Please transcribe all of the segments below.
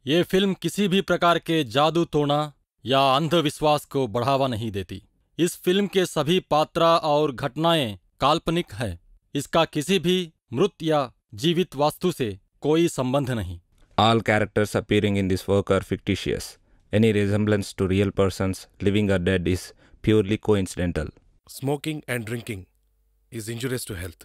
ये फिल्म किसी भी प्रकार के जादू टोना या अंधविश्वास को बढ़ावा नहीं देती। इस फिल्म के सभी पात्र और घटनाएं काल्पनिक है। इसका किसी भी मृत या जीवित वास्तु से कोई संबंध नहीं। All characters appearing in this work are fictitious. Any resemblance to real persons, living or dead, is purely coincidental. Smoking and drinking is injurious to health.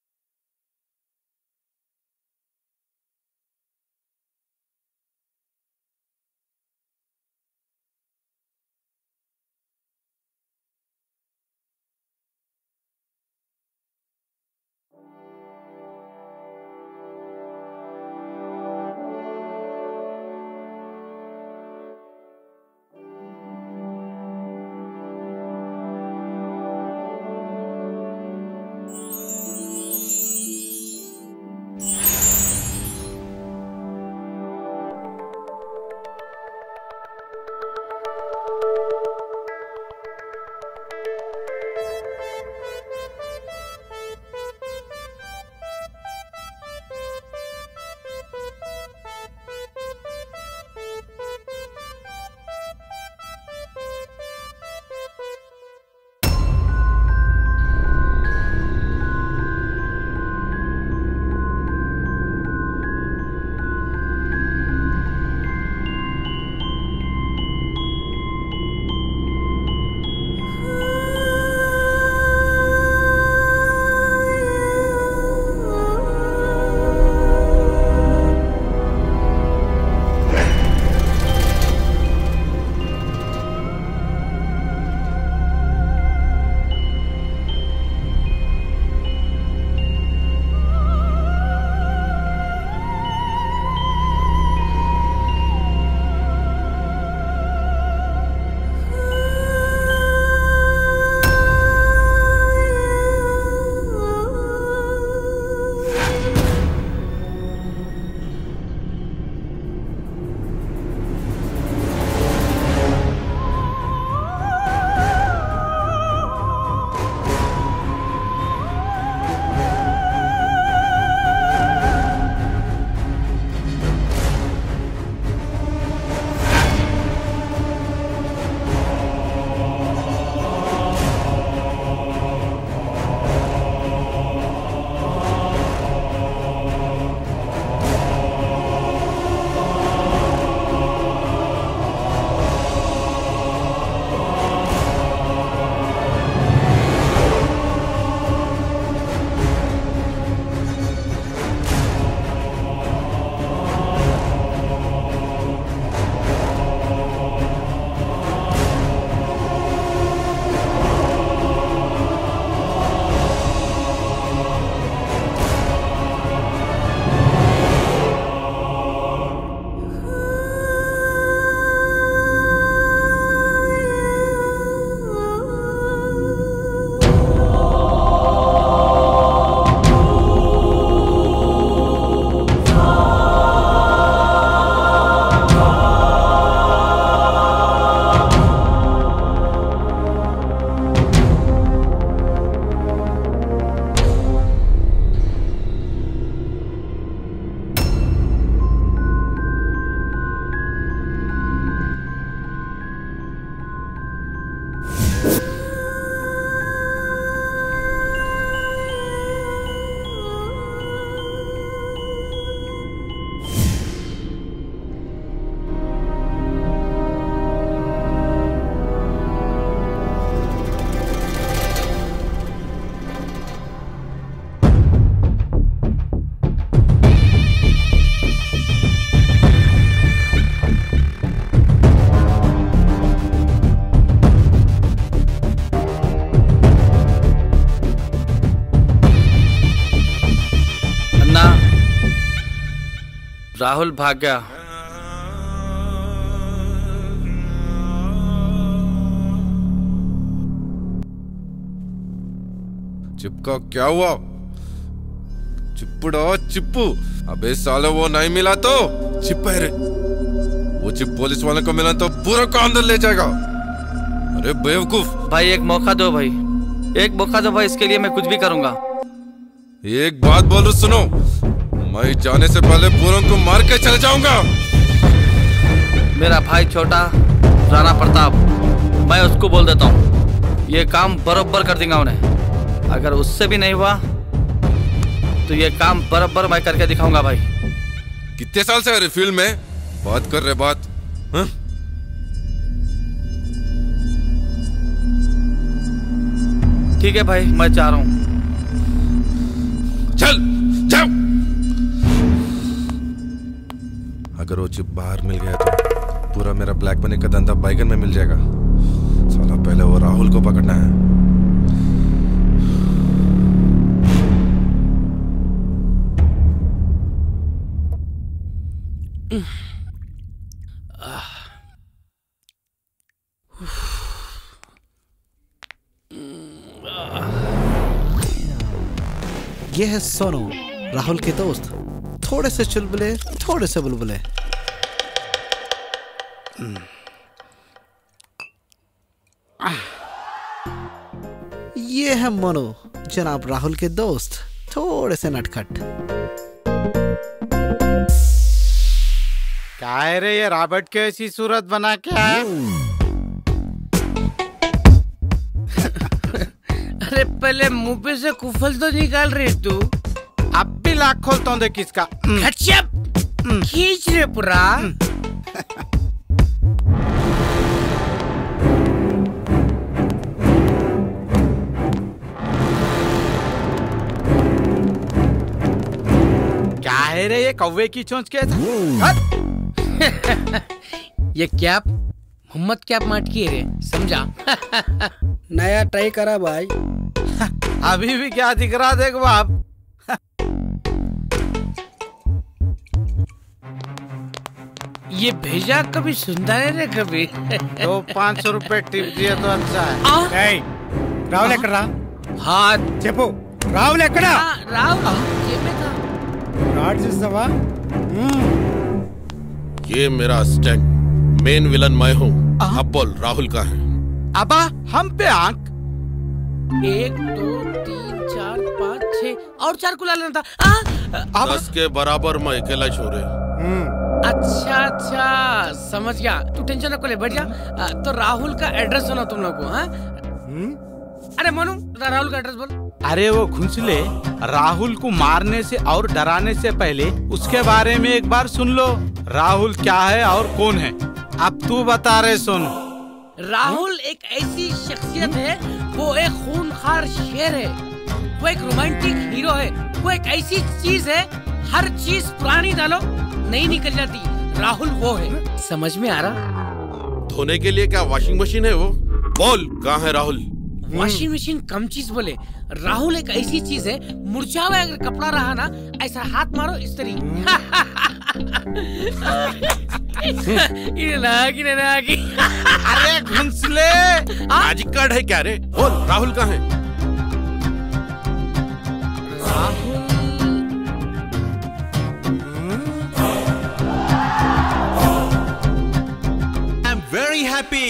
Rahul भाग गया। चिपका क्या हुआ? चिप्पुड़ा चिप्पू। अबे साले वो नहीं मिला तो चिप है रे। वो चिप पुलिस वाले को मिला तो पूरा को अंदर ले जाएगा। अरे बेवकूफ। भाई एक मौका दो भाई, एक मौका दो भाई, इसके लिए मैं कुछ भी करूंगा। एक बात बोलूं सुनो, मैं जाने से पहले पूरों को मार के चले जाऊंगा। मेरा भाई छोटा राणा प्रताप, मैं उसको बोल देता हूँ, ये काम बराबर कर देगा उन्हें। अगर उससे भी नहीं हुआ तो ये काम बराबर मैं करके दिखाऊंगा भाई। कितने साल से फील्ड में बात कर रहे बात? हाँ? ठीक है भाई, मैं जा रहा हूँ। चल जाओ। अगर वो चिप बाहर मिल गया तो पूरा मेरा ब्लैक मनी का धंधा बैगन में मिल जाएगा। साला पहले वो राहुल को पकड़ना है। ये है सोनू, राहुल के दोस्त। थोड़े से चुलबुले, थोड़े से बुलबुले। ये है मनु, जनाब राहुल के दोस्त। थोड़े से नटखट। क्या है रे ये रॉबर्ट के ऐसी सूरत बना के आया? अरे पहले मुंह पे से कुफल तो निकाल रही तू। अब भी लाख खोलता हूँ देख किसका। खींच रे पूरा। क्या है रे ये कौवे की चोंच के? ये कैप मोहम्मद कैप माट की है रे, समझा? नया ट्राई करा भाई। अभी भी क्या दिख रहा देख बाप। ये भेजा कभी सुनता है रे कभी। तो 500 रुपए टिप दिए तो अच्छा है। राहुल एकर रहा हाँ చెప్పు రాహుల్ ఎక్కడ राहुल ये में था రాడ్ చేస్తావా ये मेरा असिस्टेंट, मेन विलन मैं हूँ। अब बोल राहुल कहाँ है? अबा हम पे आंख। 1 2 3 4 5 6 और 4 कुला लेना था। 10 के बराबर मैं अकेला छोड़े। अच्छा अच्छा समझ गया, तू टेंशन न ले, बैठ जा। तो राहुल का एड्रेस सुना तुम लोग को? हाँ अरे मनु राहुल का एड्रेस बोल। अरे वो घुंसले राहुल को मारने से और डराने से पहले उसके बारे में एक बार सुन लो। राहुल क्या है और कौन है, अब तू बता रहे सुन। राहुल एक ऐसी शख्सियत है, वो एक खूनखार शेर है, वो एक रोमांटिक हीरो है, वो एक ऐसी चीज है हर चीज पुरानी डालो नहीं निकल जाती। राहुल वो है, समझ में आ रहा? धोने के लिए क्या वॉशिंग मशीन है वो? बोल कहाँ है राहुल? वॉशिंग मशीन कम चीज बोले, राहुल एक ऐसी चीज है, मुरझा हुआ अगर कपड़ा रहा ना, ऐसा हाथ मारो इस तरी। अरे घुंसले मैजिक कार्ड है क्या रे? बोल राहुल कहाँ है? I am very happy.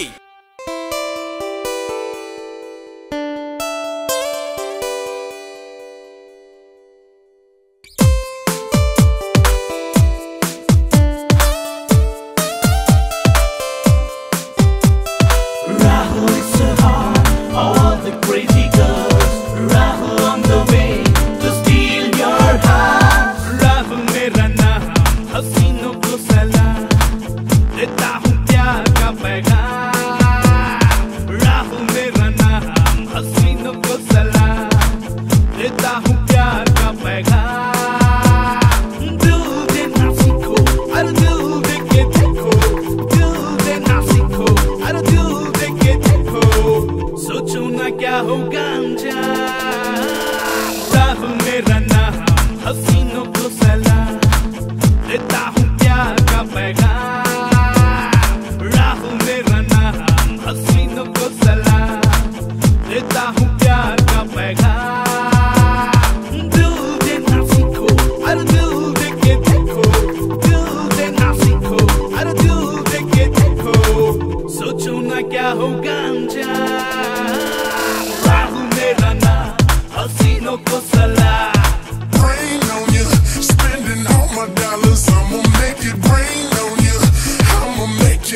I'ma make it rain on you. I'ma make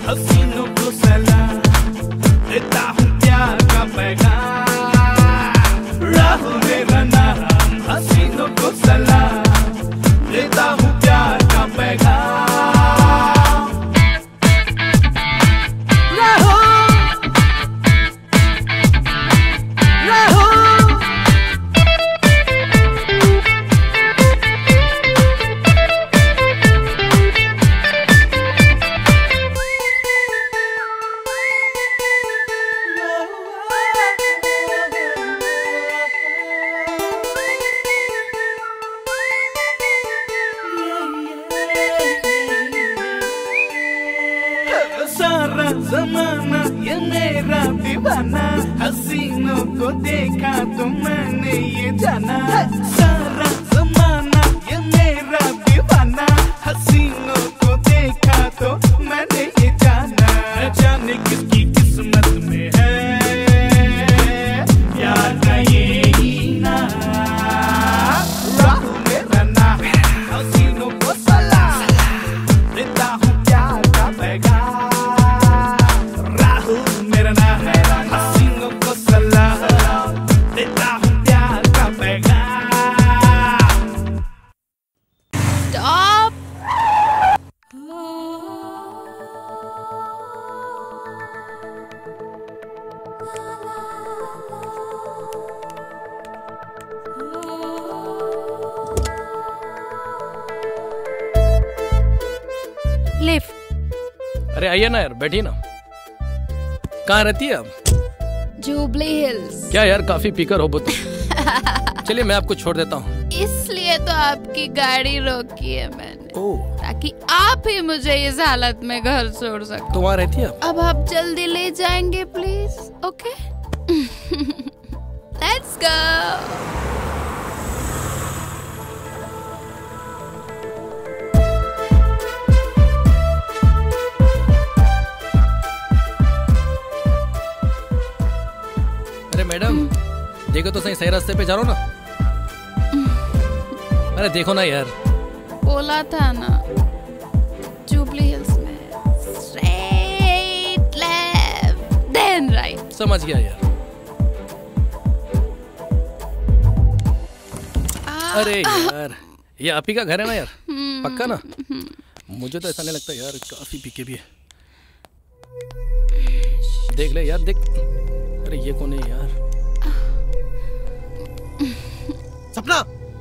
हसीनों को सलाम देता हूँ प्यार का पैगाम। राहुल मेरा नाम, हसीनों को सलाम देता हूँ प्यार का पैगाम। जमाना ये मेरा दीवाना, हसीनों को देखा तो मैंने ये जाना। सारा जमाना ये मेरा दीवाना, हसीनों को देखा तो मैंने ये जाना। न जाने किसकी किस्मत में है प्यार का ये हीना। राहुल मेरा नाम, हसीनों को सलाम देता हूँ प्यार का पैगाम। मेरा नाम है, हसीनों को सलाम देता हूँ प्यार का पैगाम। Stop! लिफ्ट। अरे आइए ना यार, बैठिए ना। कहाँ रहती है आप? जुबली हिल्स। क्या यार, काफी पीकर हो तुम। चलिए मैं आपको छोड़ देता हूँ। इसलिए तो आपकी गाड़ी रोकी है मैंने, ताकि आप ही मुझे इस हालत में घर छोड़ सको। तो वहाँ रहती है आप? अब आप जल्दी ले जाएंगे please, okay? Let's go. Madam देखो तो सही रास्ते पे जा रहा हो ना? अरे देखो ना यार। बोला था ना, जुबली हिल्स में स्ट्रेट लेफ्ट देन राइट। समझ गया यार। अरे यार, ये आप ही का घर है ना यार? पक्का ना? मुझे तो ऐसा नहीं लगता यार, काफी पीके भी है। देख ले यार, देख। अरे ये कौन है यार? सपना,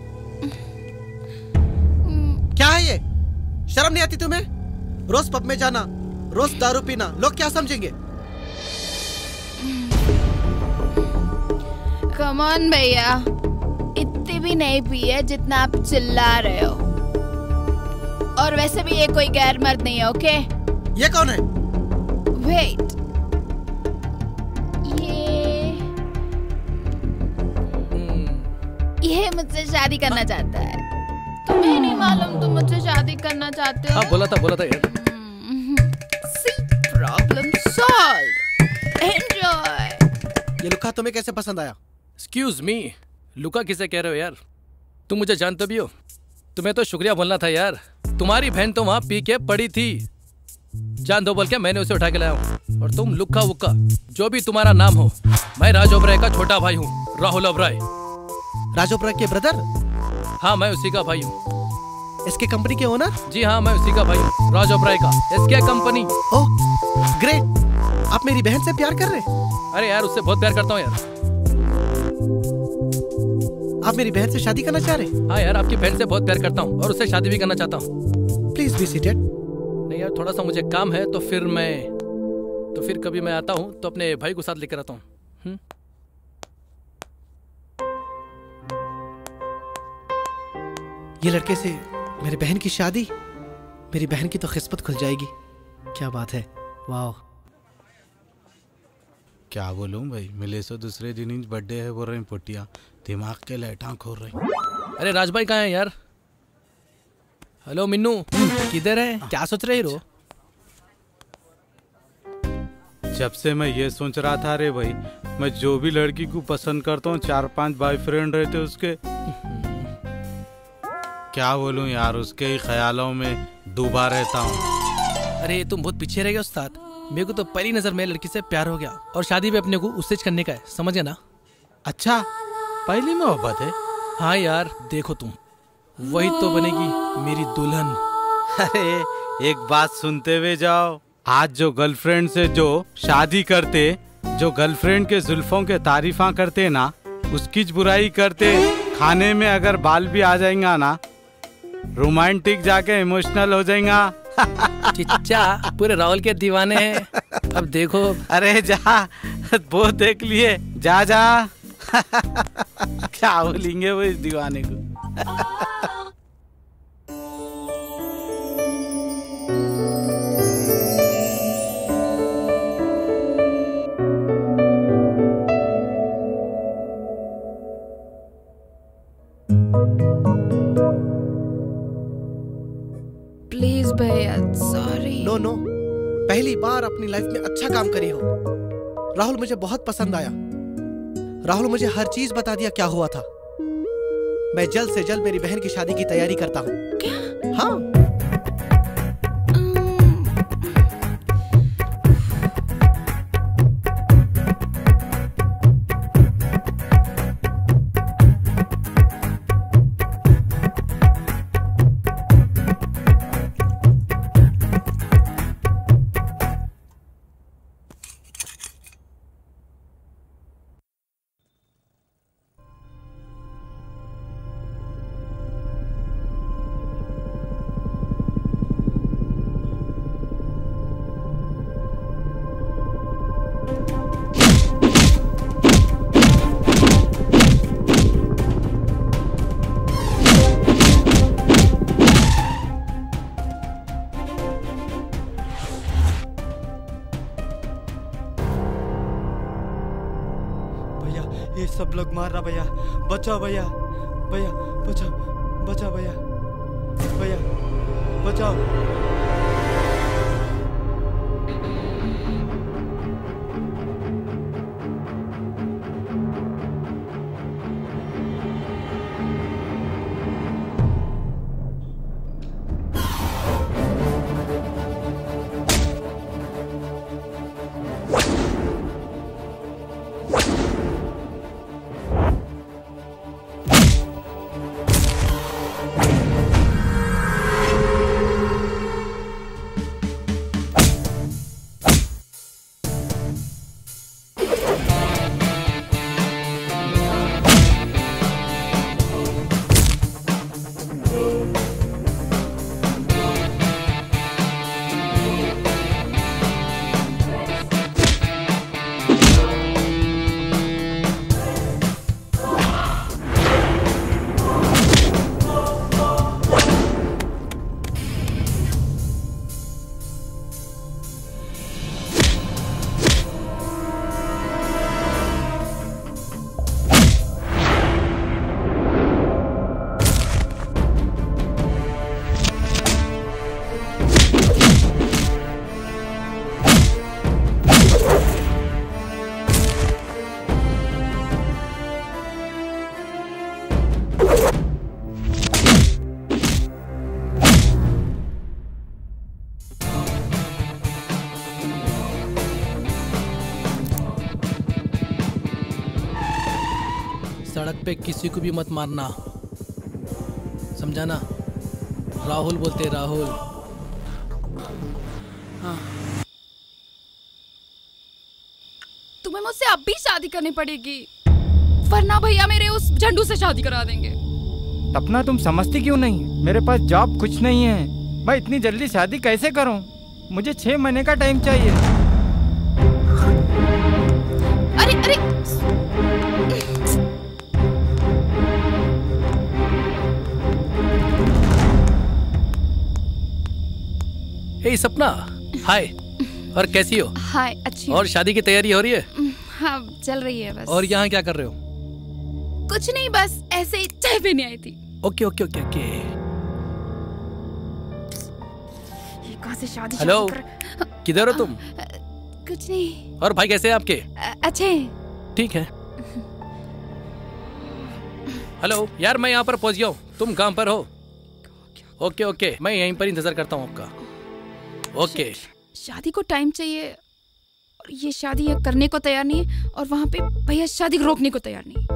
क्या है ये? शर्म नहीं आती तुम्हें? रोज पब में जाना, रोज दारू पीना, लोग क्या समझेंगे? कम ऑन भैया, इतनी भी नहीं पी है जितना आप चिल्ला रहे हो। और वैसे भी ये कोई गैर मर्द नहीं है, ओके? ये कौन है? वेट, ये मुझसे शादी करना चाहता है। तुम्हें नहीं मालूम तुम मुझसे शादी करना चाहते हो? हाँ बोला था यार। See, problem solved. Enjoy. ये लुका तुम्हें कैसे पसंद आया? Excuse me, लुका किसे कह रहे हो यार? तुम मुझे जानते भी हो। तुम्हें तो शुक्रिया बोलना था यार। तुम्हारी बहन तो वहाँ पी के पड़ी थी, जान दो बोल के मैंने उसे उठा के लाया हूँ। और तुम लुक्का वुक्का जो भी तुम्हारा नाम हो, मैं राज ओबराय का छोटा भाई हूँ, राहुल ओबराय। राज ओबराय के ब्रदर? हाँ मैं उसी का भाई हूँ। एसके कंपनी के ओनर? जी हाँ मैं उसी का भाई हूँ, राज ओबराय का एसके कंपनी। ओह ग्रेट, आप मेरी बहन से प्यार कर रहे हैं? अरे यार उससे बहुत प्यार करता हूँ यार। आप मेरी बहन से शादी करना चाह रहे हैं? हाँ यार, आपकी बहन से बहुत प्यार करता हूँ और उससे शादी भी करना चाहता हूँ। Please be seated. नहीं यार, थोड़ा सा मुझे काम है, तो फिर कभी मैं आता हूँ तो अपने भाई को साथ लेकर आता हूँ। ये लड़के से मेरी बहन की शादी, मेरी बहन की तो किस्मत खुल जाएगी। क्या बात है, वाह। क्या बोलूं भाई, मिले सो दूसरे दिन ही बर्थडे है बोल रही पोटिया, दिमाग के लाइटां खोल रही। अरे राज भाई कहाँ है यार? हेलो मिन्नू, किधर है? क्या सोच रहे हो? जब से मैं ये सोच रहा था रे भाई, मैं जो भी लड़की को पसंद करता हूँ 4-5 बॉयफ्रेंड रहते उसके। क्या बोलूं यार, उसके ही ख्यालों में डूबा रहता हूँ। अरे तुम बहुत पीछे रह गए उस्ताद। मेरे को तो पहली नजर में लड़की से प्यार हो गया और शादी भी अपने को उससे करने का है, समझ गए ना? अच्छा, पहली मोहब्बत है? हाँ यार, देखो तुम, वही तो बनेगी मेरी दुल्हन। अरे एक बात सुनते हुए जाओ। आज जो गर्लफ्रेंड से जो शादी करते, जो गर्लफ्रेंड के जुल्फों के तारीफा करते ना, उसकी बुराई करते, खाने में अगर बाल भी आ जाएगा ना, रोमांटिक जाके इमोशनल हो जाएगा। चिच्चा पूरे राहुल के दीवाने हैं। अब देखो। अरे जा, वो देख लिए, जा जा। क्या बोलेंगे वो इस दीवाने को। प्लीज भैया, सॉरी। नो नो, पहली बार अपनी लाइफ में अच्छा काम करी हो। राहुल मुझे बहुत पसंद आया। राहुल मुझे हर चीज बता दिया क्या हुआ था। मैं जल्द से जल्द मेरी बहन की शादी की तैयारी करता हूँ। क्या? हाँ। ये सब लोग मार रहा भैया, बचाओ भैया, भैया बचाओ, बचाओ भैया, भैया बचाओ। सड़क पे किसी को भी मत मारना, समझा ना? राहुल बोलते, राहुल। हाँ। तुम्हें मुझसे अब भी शादी करनी पड़ेगी, वरना भैया मेरे उस झंडू से शादी करा देंगे। सपना तुम समझती क्यों नहीं? मेरे पास जॉब कुछ नहीं है, मैं इतनी जल्दी शादी कैसे करूं? मुझे 6 महीने का टाइम चाहिए। अरे अरे हे सपना, हाय। और कैसी हो? हाय, अच्छी। और शादी की तैयारी हो रही है? हाँ, चल रही है बस। और यहाँ क्या कर रहे हो? कुछ नहीं, बस ऐसे ही चाय पीने आई थी। Okay okay okay okay. ये कहाँ से शादी? हेलो, किधर हो तुम? कुछ नहीं। और भाई कैसे हैं आपके? अच्छे। ठीक है। हेलो यार, मैं यहाँ पर पहुँच गया हूँ, तुम कहाँ पर हो? ओके ओके, मैं यहीं पर इंतजार करता हूँ आपका। ओके। शादी को टाइम चाहिए और ये शादी ये करने को तैयार नहीं है, और वहाँ पे भैया शादी को रोकने को तैयार नहीं।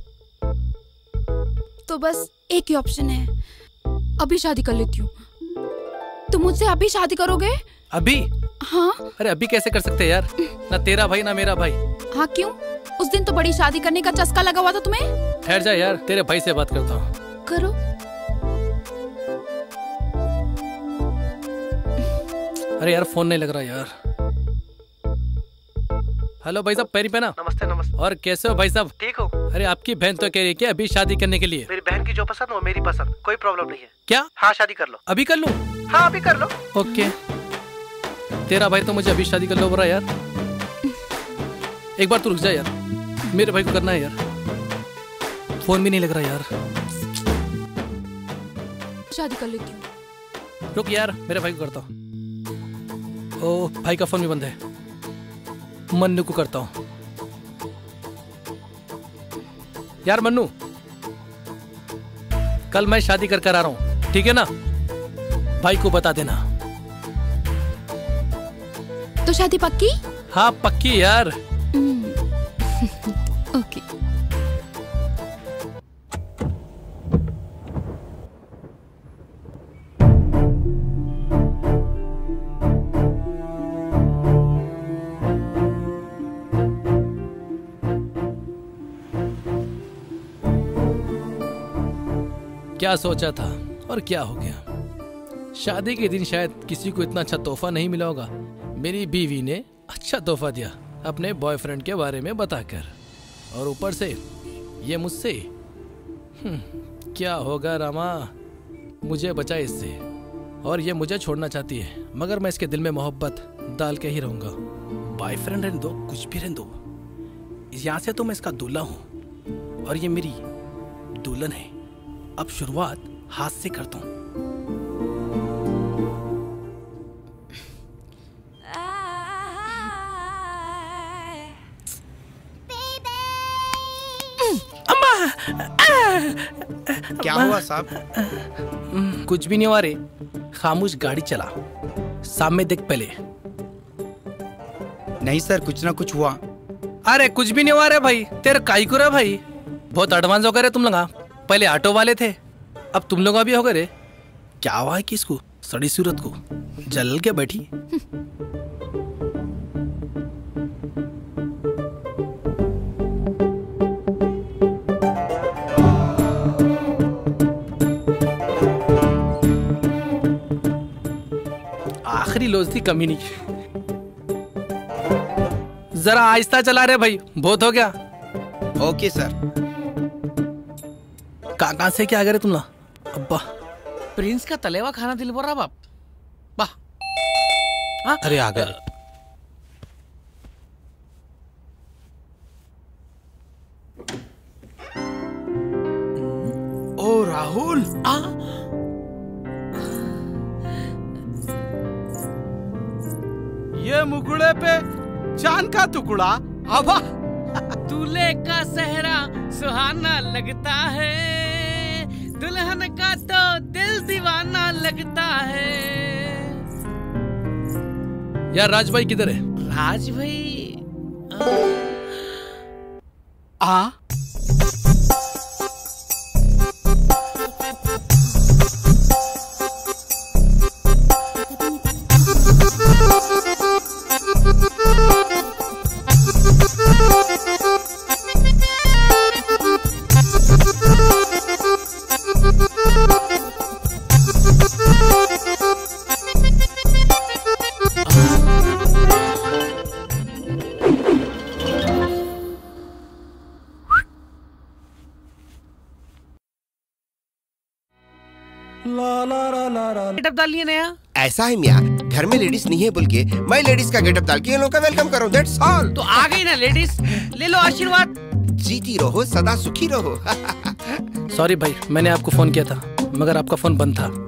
तो बस एक ही ऑप्शन है, अभी शादी कर लेती हूँ। तुम मुझसे अभी शादी करोगे? अभी? हाँ। अरे अभी कैसे कर सकते यार, ना तेरा भाई ना मेरा भाई। हाँ क्यों? उस दिन तो बड़ी शादी करने का चस्का लगा हुआ था तुम्हें। ठहर जा यार, तेरे भाई से बात करता हूँ। करो। अरे यार फोन नहीं लग रहा यार। हेलो भाई साहब, पैरी पहना। नमस्ते नमस्ते। और कैसे हो भाई साहब? ठीक हो? अरे आपकी बहन तो कह रही है कि अभी शादी करने के लिए। मेरी बहन की जो पसंद वो मेरी पसंद, कोई प्रॉब्लम नहीं है। क्या? हाँ शादी कर लो। अभी कर लूं? हाँ अभी कर लो। ओके। तेरा भाई तो मुझे अभी शादी कर लो बोल रहा है यार। एक बार तू रुक जा यार, मेरे भाई को करना है यार। फोन भी नहीं लग रहा यार। शादी कर लेती हूँ। रुक यार, मेरे भाई को करता हूँ। ओ भाई का फोन भी बंद है, मन्नू को करता हूँ। यार मन्नू, कल मैं शादी कर आ रहा हूँ, ठीक है ना? भाई को बता देना। तो शादी पक्की? हाँ पक्की यार। ओके। क्या सोचा था और क्या हो गया। शादी के दिन शायद किसी को इतना अच्छा तोहफा नहीं मिला होगा। मेरी बीवी ने अच्छा तोहफा दिया अपने बॉयफ्रेंड के बारे में बताकर, और ऊपर से ये मुझसे। क्या होगा रामा, मुझे बचा इससे, और ये मुझे छोड़ना चाहती है, मगर मैं इसके दिल में मोहब्बत डाल के ही रहूंगा। बॉयफ्रेंड रहने दो, कुछ भी रहने दो, यहाँ से तो मैं इसका दूल्हा हूँ और ये मेरी दुल्हन है। अब शुरुआत हाथ से करता हूँ। क्या हुआ साहब? कुछ भी नहीं हुआ रे, खामोश गाड़ी चला, सामने देख पहले। नहीं सर, कुछ ना कुछ हुआ। अरे कुछ भी नहीं हुआ रे भाई, तेरे काई को रे भाई, बहुत एडवांस हो गए रे तुम लोग। पहले ऑटो वाले थे, अब तुम लोग भी हो गए रे। क्या हुआ है किसको, सड़ी सूरत को जल के बैठी। आखिरी लोज थी कमी नहीं। जरा आहिस्ता चला रे भाई, बहुत हो गया। Okay sir. कहाँ से क्या आ गए तुम लोग? अब्बा प्रिंस का तलेवा खाना दिल बोल रहा बाप। वाह। अरे आ गए। ओ राहुल, ये मुकुड़े पे चांद का टुकड़ा। आभा दूल्हे का सेहरा सुहाना लगता है, दुल्हन का तो दिल दीवाना लगता है। यार राज भाई किधर है? राज भाई गेटअप डाल लिए नया। ऐसा है मियाँ, घर में लेडीज नहीं है बोल के मैं लेडीज का गेटअप डाल के इन लोगों का वेलकम करूँ, दैट्स ऑल। तो आ गई ना लेडीज, ले लो आशीर्वाद। जीती रहो, सदा सुखी रहो। सॉरी भाई, मैंने आपको फोन किया था मगर आपका फोन बंद था।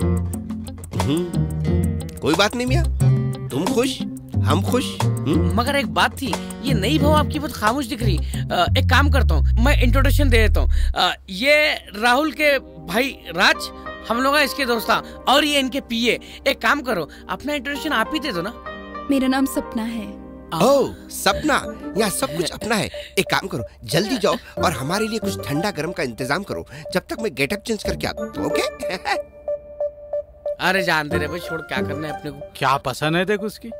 कोई बात नहीं मियाँ, तुम खुश हम खुश। मगर एक बात थी, ये नई बहू आपकी बहुत खामोश दिख रही। एक काम करता हूँ, मैं इंट्रोडक्शन दे देता हूँ। ये राहुल के भाई राज हम लोग हैं इसके दोस्त और ये इनके पीए। एक काम करो, अपना इंट्रोडक्शन आप ही दे दो ना। मेरा नाम सपना है। ओह सपना, यहाँ सब कुछ अपना है। एक काम करो, जल्दी जाओ और हमारे लिए कुछ ठंडा गर्म का इंतजाम करो, जब तक मैं गेटअप चेंज करके आता हूँ। ओके? अरे जान दे रे भाई, छोड़, क्या करना है अपने को। क्या पसंद है देख उसकी।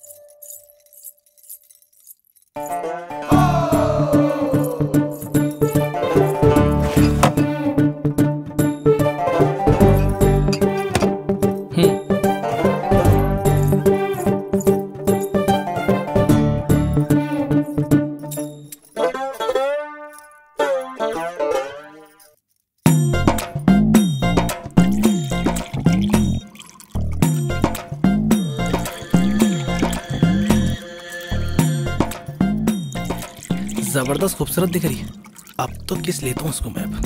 जबरदस्त खूबसूरत दिख रही है। अब तो किस लेता हूँ उसको मैं।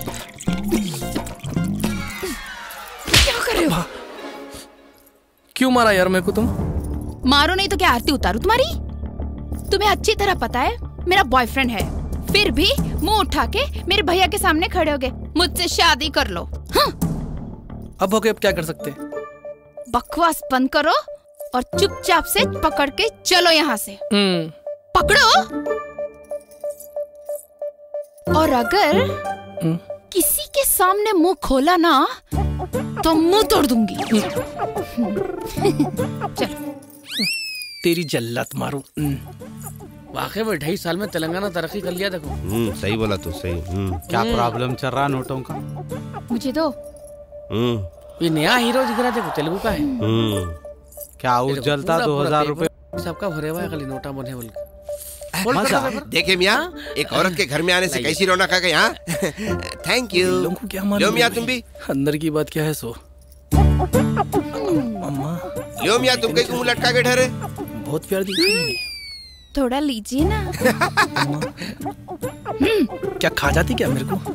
क्या कर रहे हो? क्यों मारा यार मेरे को तुम? मारो नहीं तो क्या आरती उतारू तुम्हारी? तुम्हें अच्छी तरह पता है मेरा बॉयफ्रेंड है, फिर भी मुंह उठा के मेरे भैया के सामने खड़े हो गए मुझसे शादी कर लो। हाँ? अब हो गए, अब क्या कर सकते हैं? बकवास बंद करो और चुपचाप से पकड़ के चलो यहाँ से। पकड़ो। और अगर किसी के सामने मुंह खोला ना तो मुंह तोड़ दूंगी। चलो। तेरी जल्लत मारूं। वाकई में 2.5 साल में तेलंगाना तरक्की कर लिया। देखो सही बोला तू, सही। क्या प्रॉब्लम चल रहा नोटों का? मुझे दो। ये नया हीरो दिख रहा है, देखो तेलुगु का है। क्या उजलता 2000 रुपए सबका भरे हुआ है, खाली नोटा बने बोल के। देखे मियाँ, एक औरत के घर में आने से कैसी रौनक आ गई। हाँ, थैंक यू। क्या लो मियाँ तुम भी। अंदर की बात क्या है सो? अम्मा। लो मियाँ तुम कहीं मुंह लटका के ठहरे। बहुत प्यार दिख रही है। थोड़ा लीजिए ना। क्या खा जाती क्या मेरे को?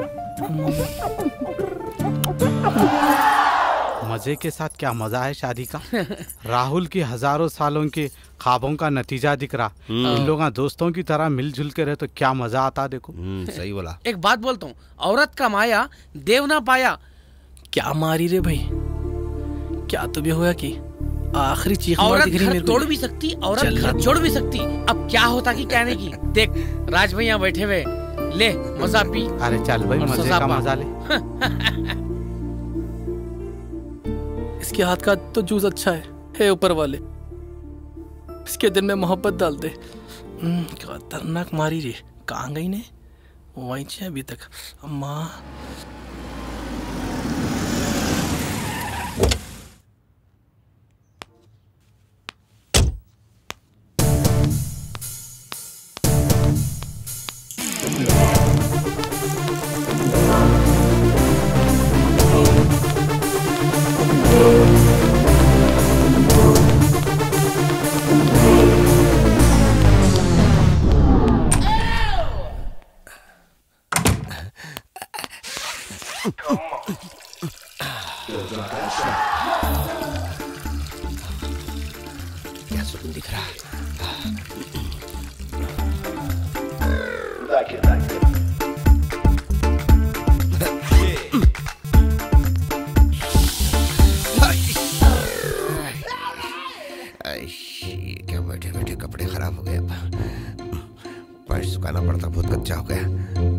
मजे के साथ क्या मजा है शादी का। राहुल की हजारों सालों के ख्वाबों का नतीजा दिख रहा। इन लोगों दोस्तों की तरह मिलजुल के रहे तो क्या मजा आता। देखो सही बोला। एक बात बोलता हूँ, औरत का माया देव ना पाया। क्या मारी रे भाई, क्या तो भी होया कि आखिरी चीख औरत घर तोड़ भी सकती, औरत घर जोड़ भी सकती। अब क्या होता कि कहने की। देख राज भैया बैठे हुए, ले मजा पी। अरे चल भाई, मजे का मजा ले। इसके हाथ का तो जूस अच्छा है। हे ऊपर वाले, इसके दिल में मोहब्बत डाल दे। खतरनाक मारी रे। कहाँ गई ने? वहीं है अभी तक। अम्मा क्या सुकून दिख रहा है। क्या बैठे बैठे कपड़े खराब हो गए। फर्श सुखाना पड़ता, बहुत कच्चा हो गया।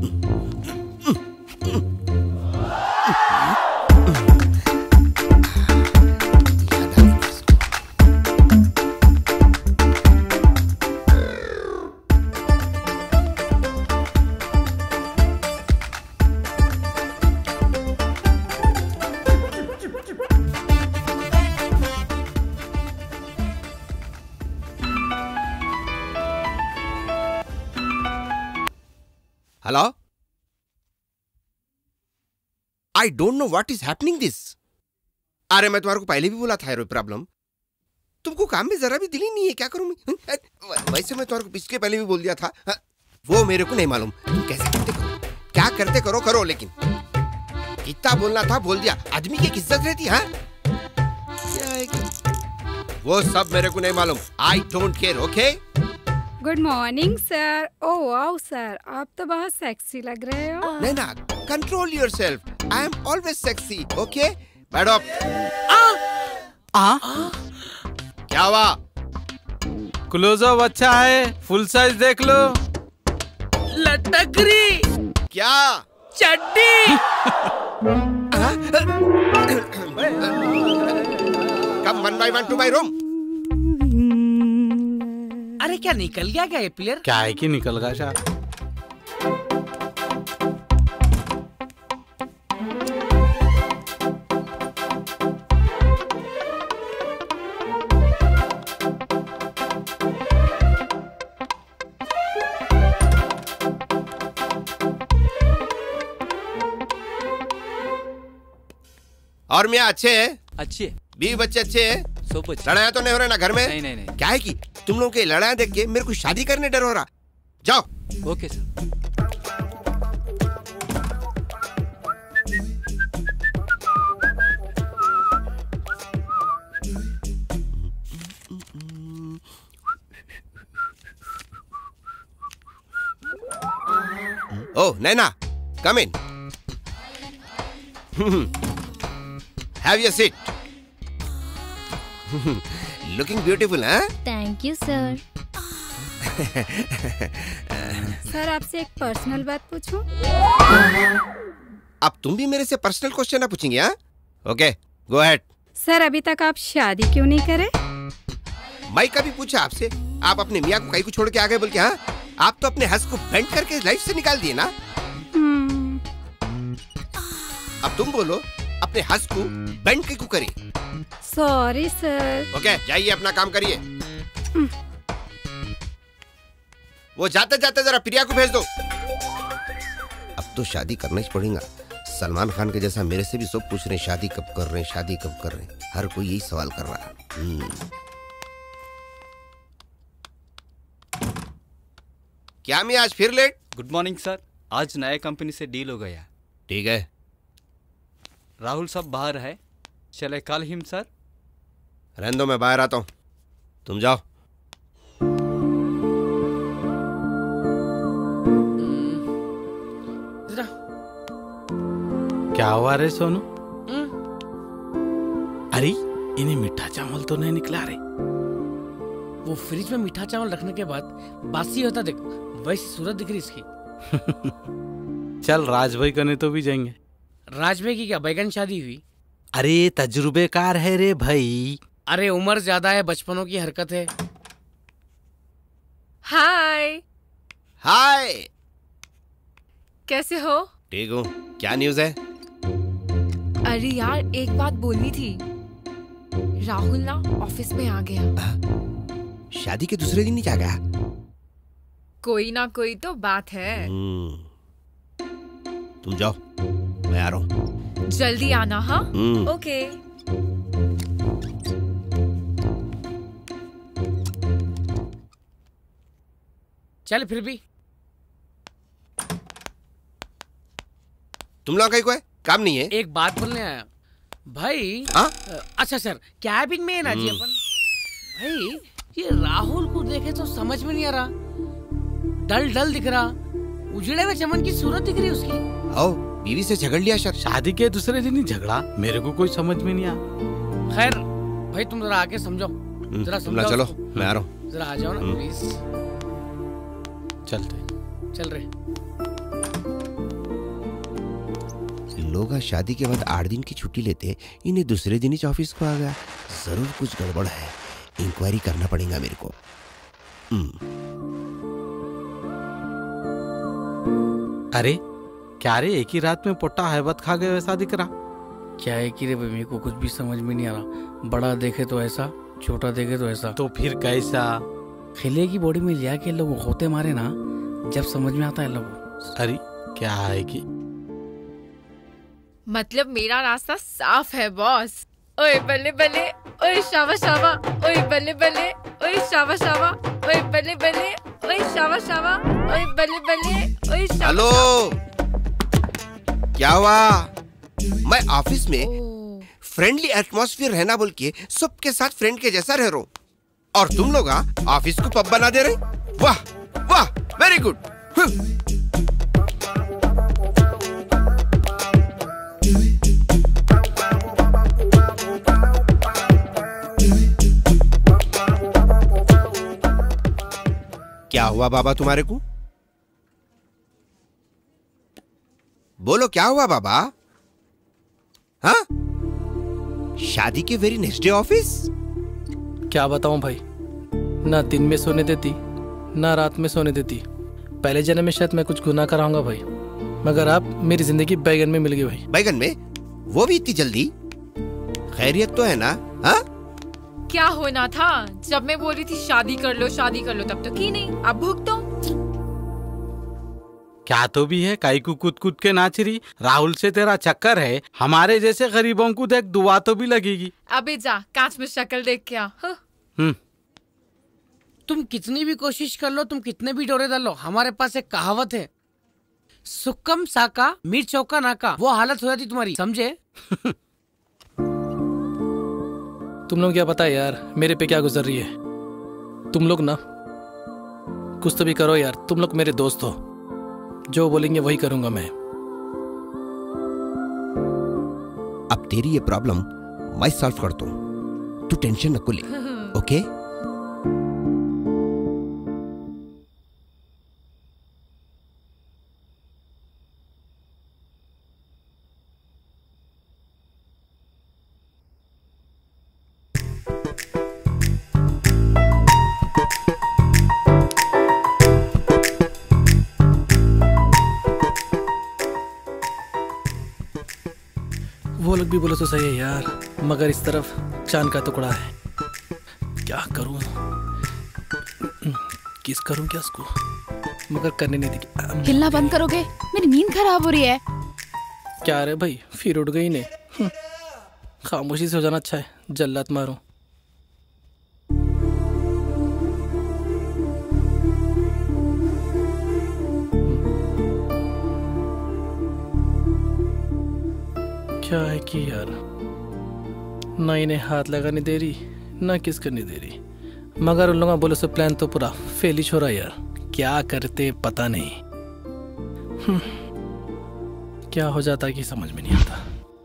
Hello, I don't know what is happening this. अरे मैं तुम्हारे को पहले भी बोला था यार, प्रॉब्लम तुमको काम में जरा भी दिल ही नहीं है। क्या करूं मैं? वैसे मैं तुम्हारे को इसके पहले भी बोल दिया था, वो मेरे को नहीं मालूम। तुम कैसे करते करो, क्या करते करो करो, लेकिन कितना बोलना था बोल दिया। आदमी की इज्जत रहती है। क्या है कि वो सब मेरे को नहीं मालूम। I don't care. Okay good morning sir. Oh wow sir, आप तो बहुत सेक्सी लग रहे हो। Naina, control yourself. I am always sexy, okay? बैठो। क्या हुआ? क्लोजअप अच्छा है, फुल साइज देख लो। लटक रही। क्या? चड्डी। कम 1 by 1 to my room। अरे क्या निकल गया क्या ये प्लेयर? क्या है कि निकल गया शायद। और मियाँ अच्छे है? अच्छी है। बीवी बच्चे अच्छे है? सब अच्छे। लड़ाया तो नहीं हो रहा ना घर में? नहीं नहीं नहीं। क्या है कि तुम लोगों के लड़ाया देख के मेरे को शादी करने डर हो रहा। जाओ। Okay sir. Oh, Naina, come in. Have your seat. Looking beautiful, huh? Thank you sir. Sir आपसे एक पर्सनल बात पूछूं? अब तुम भी मेरे से पर्सनल क्वेश्चन ना पूछेंगे, हाँ? Okay, go ahead. सर अभी तक आप शादी क्यों नहीं करे? मैं कभी पूछा आपसे? आप अपने मियाँ को कहीं को छोड़ के आ गए बोल के, हाँ? आप तो अपने हंस को बेंड करके लाइफ से निकाल दिए ना। अब तुम बोलो, अपने हंस को बेंड कहीं को करिए। Sorry sir. ओके, जाइए अपना काम करिए। वो जाते जाते जरा प्रिया को भेज दो। अब तो शादी करना ही पड़ेगा। सलमान खान के जैसा मेरे से भी सब पूछ रहे हैं, शादी कब कर रहे हैं, शादी कब कर रहे हैं। हर कोई यही सवाल कर रहा है। क्या मैं आज फिर लेट? गुड मॉर्निंग सर, आज नया कंपनी से डील हो गया। ठीक है। राहुल साहब बाहर है, चले कॉल हिम सर। रहने दो, मैं बाहर आता हूँ, तुम जाओ। क्या हुआ रे सोनू? अरे इन्हें मीठा चावल तो नहीं निकला रे। वो फ्रिज में मीठा चावल रखने के बाद बासी होता देख, वैसी सूरत दिख रही इसकी। चल राज भाई करने तो भी जाएंगे। राज भाई की क्या बैगन शादी हुई? अरे तजुर्बेकार है रे भाई। अरे उम्र ज्यादा है, बचपनों की हरकत है। हाय। हाय। कैसे हो? ठीक हूँ। क्या न्यूज़ है? अरे यार एक बात बोलनी थी। राहुल ना ऑफिस में आ गया। शादी के दूसरे दिन ही क्या गया? कोई ना कोई तो बात है। तुम जाओ, मैं आ रहा हूँ। जल्दी आना। हाँ ओके। चल फिर भी तुम लोग का काम नहीं है? एक बात बोलने आया भाई। अच्छा सर, कैबिन में ना जी अपन। भाई ये राहुल को देखे तो समझ में नहीं आ रहा, डल डल दिख रहा, उजड़े हुए चमन की सूरत दिख रही उसकी। आओ, बीवी से झगड़ लिया सर। शादी के दूसरे दिन ही झगड़ा, मेरे को कोई समझ में नहीं आया। खैर भाई तुम जरा आके समझो, जरा समझाओ। चलो मैं आ रहा हूँ। जरा आ जाओ ना प्लीज। चलते चल रहे। लोग आज शादी के बाद 8 दिन की छुट्टी लेते, इन्हें दूसरे दिन ही ऑफिस को आ गया। जरूर कुछ गड़बड़ है, इंक्वायरी करना पड़ेगा मेरे को। अरे क्या रे, एक ही रात में पोटा हैबत खा गए वैसा दिख रहा। क्या है कि रे मेरे को कुछ भी समझ में नहीं आ रहा। बड़ा देखे तो ऐसा, छोटा देखे तो ऐसा। तो फिर कैसा? खिले की बॉडी में लिया के लोग होते मारे ना, जब समझ में आता है लोग। अरे क्या है कि मतलब मेरा रास्ता साफ है बॉस। ओए बल्ले बल्ले, ओए शावा शावा, ओए बल्ले बल्ले, ओए शावा शावा, ओए बल्ले बल्ले, ओए शावा शावा, ओए बल्ले बल्ले, ओए शावा। हेलो, क्या हुआ? मैं ऑफिस में फ्रेंडली एटमॉस्फेयर रहना बोल के सबके साथ फ्रेंड के जैसा रह रहा हूँ, और तुम लोग ऑफिस को पब बना दे रहे। वाह वाह, वेरी गुड। क्या हुआ बाबा तुम्हारे को? बोलो क्या हुआ बाबा? हाँ, शादी के वेरी नेक्स्ट डे ऑफिस? क्या बताऊं भाई, ना दिन में सोने देती ना रात में सोने देती। पहले जन्म में शायद मैं कुछ गुनाह कराऊंगा भाई, मगर आप मेरी जिंदगी बैगन में मिल गई भाई। बैगन में? वो भी इतनी जल्दी? खैरियत तो है ना? हाँ? क्या होना था? जब मैं बोली थी शादी कर लो तब तो की नहीं, अब भुगतो। क्या तो भी है, काई को कूद कूद के नाच रही। राहुल से तेरा चक्कर है, हमारे जैसे गरीबों को देख दुआ तो भी लगेगी। अबे जा, कांच में शक्ल देख क्या? तुम कितनी भी कोशिश कर लो, तुम कितने भी डोरे डालो, हमारे पास एक कहावत है, सुक्कम साका मिर्च चौका नाका। वो हालत हो जाती तुम्हारी, समझे? तुम लोग क्या पता है यार मेरे पे क्या गुजर रही है। तुम लोग ना कुछ तो भी करो यार, तुम लोग मेरे दोस्त हो, जो बोलेंगे वही करूंगा मैं। अब तेरी ये प्रॉब्लम मैं सॉल्व करता हूं, तू टेंशन न ले, ओके? वो लोग भी बोले तो सही है यार, मगर इस तरफ चांद का टुकड़ा है। क्या करूं, किस करूं क्या उसको, मगर करने नहीं दी। हिलना बंद करोगे? मेरी नींद खराब हो रही है। क्या रे भाई, फिर उठ गई ने। खामोशी से हो जाना अच्छा है, जल्लात मारूं। क्या है कि यार ना इन्हें हाथ लगाने दे रही ना किस करने दे रही, मगर उन लोगों बोले से प्लान तो पूरा फेल ही छोड़ा यार। क्या करते पता नहीं, क्या हो जाता कि समझ में नहीं आता।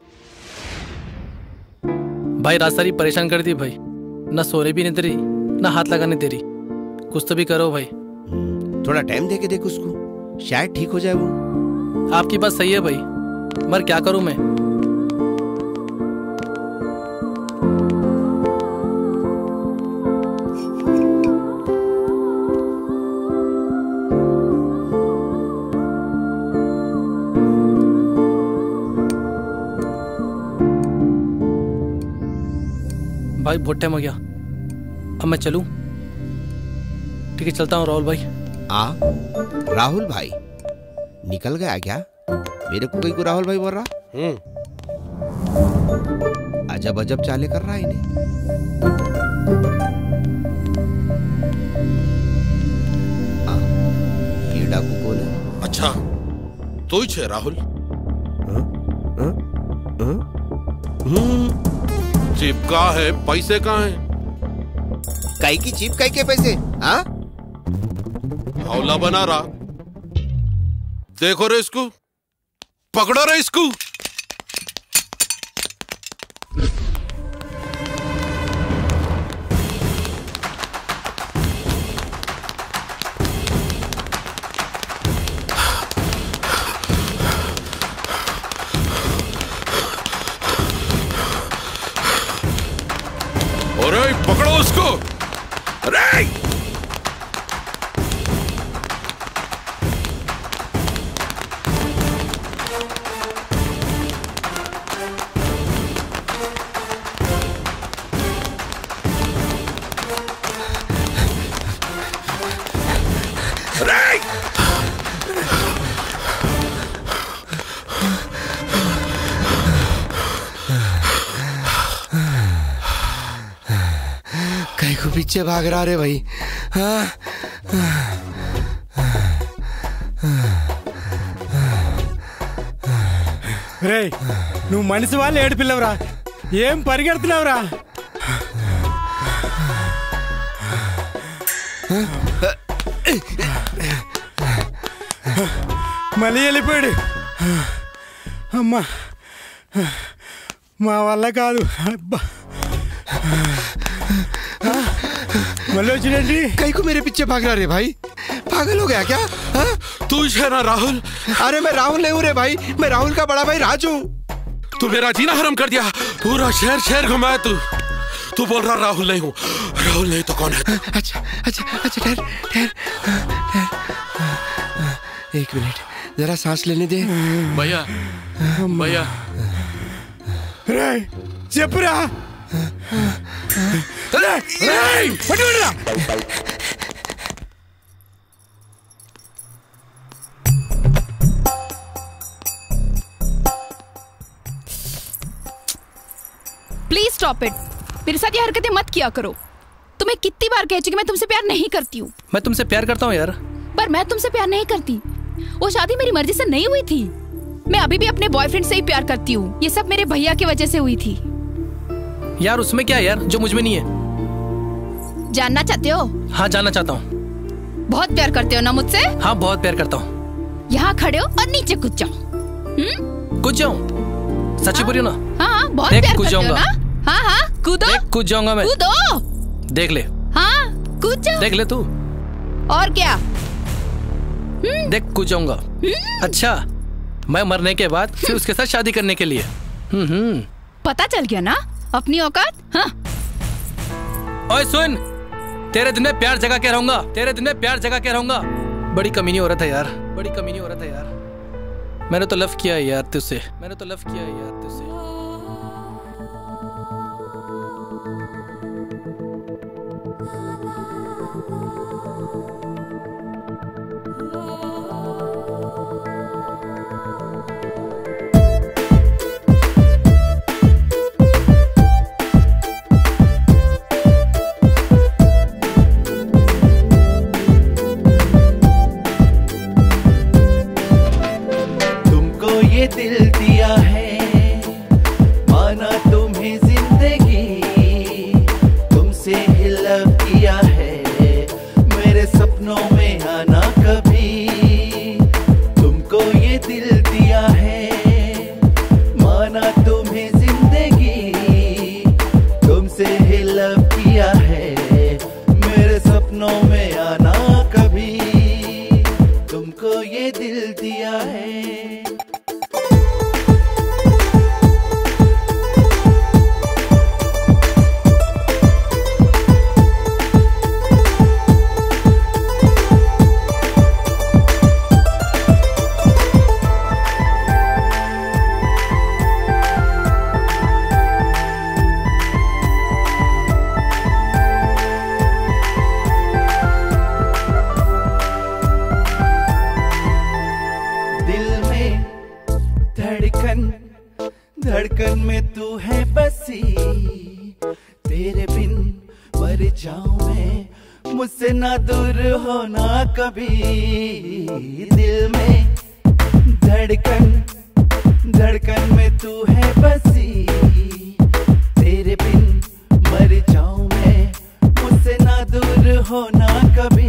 भाई रात सारी परेशान कर दी भाई, ना सोने भी नहीं दे रही ना हाथ लगाने दे रही। कुछ तो भी करो भाई। थोड़ा टाइम दे के देख उसको, शायद ठीक हो जाए वो। आपकी बात सही है भाई, मगर क्या करूं मैं? भाई बहुत टाइम हो गया, अब मैं चलूं? ठीक है चलता हूँ राहुल भाई। राहुल भाई निकल गया क्या? मेरे को कोई को राहुल भाई बोल रहा। अजब अजब चाले कर रहा है इन्हें। ये डाकू कौन है? अच्छा तो ही छे राहुल। चिप का है, पैसे कहाँ है? काई की चिप, काई के पैसे? हाँ, हौला बना रहा। देखो रे इसको, पकड़ो रे इसको। अरे पकड़ो उसको। अरे कहीं को पीछे भाग रहा रे भाई। రే నువ్వు మనిషి వాళ్ళు ఏడు పిల్లవరా, ఏం పరిగెడుతున్నావురా? మళ్ళీ వెళ్ళిపోయాడు. అమ్మా మా వల్ల కాదు. అబ్బా मल्ले వచ్చినట్టు कहीं को मेरे पीछे भाग रहा रे भाई, पागल हो गया क्या? तू है ना राहुल? अरे मैं राहुल नहीं हूँ रे भाई, मैं राहुल का बड़ा भाई राजू। तू मेरा जीना हराम कर दिया, पूरा शहर शहर घुमाया तू बोल रहा राहुल नहीं हूँ। राहुल नहीं तो कौन है? अच्छा अच्छा अच्छा ठहर ठहर ठहर, एक मिनट जरा सांस लेने दे। भैया भैया రే చెప్పురా. Please stop it. मेरे साथ ये हरकतें मत किया करो। तुम्हें कितनी बार कह चुकी मैं तुमसे प्यार नहीं करती हूँ। मैं तुमसे प्यार करता हूँ यार। पर मैं तुमसे प्यार नहीं करती। वो शादी मेरी मर्जी से नहीं हुई थी। मैं अभी भी अपने बॉयफ्रेंड से ही प्यार करती हूँ। ये सब मेरे भैया की वजह से हुई थी। यार उसमें क्या है यार जो मुझ में नहीं है? जानना चाहते हो? हाँ जानना चाहता हूँ। बहुत प्यार करते हो ना मुझसे? हाँ बहुत प्यार करता हूँ। यहाँ खड़े हो और नीचे कूद जाओ। कूद जाऊँ? सच्ची बोलियो ना? हाँ बहुत प्यार करते हो ना? हाँ हाँ कूदो। कूद जाऊंगा मैं। कूदो। देख ले। हाँ कूद जाओ। देख ले तू। और क्या? देख कूद जाऊंगा। अच्छा मैं मरने के बाद फिर उसके साथ शादी करने के लिए। पता चल गया ना अपनी औकात? हाँ। ओए सुन, तेरे दिन में प्यार जगा के रहूंगा, तेरे दिन में प्यार जगा के रहूंगा। बड़ी कमीनी औरत है यार, बड़ी कमीनी औरत है यार। मैंने तो लव किया है यार तुझसे, मैंने तो लव किया है यार तुझसे। दिल दिया है माना तुम्हें जिंदगी, तुमसे ही लव किया है मेरे सपनों में आना कभी। तुमको ये दिल दिया है माना तुम्हें जिंदगी, तुमसे ही लव किया है मेरे सपनों में आना कभी। तुमको ये दिल दिया है। धड़कन में तू है बसी, तेरे बिन मर जाऊं मैं, मुझसे ना दूर होना कभी। दिल में धड़कन धड़कन में तू है बसी, तेरे बिन मर जाऊं मैं, मुझसे ना दूर होना कभी।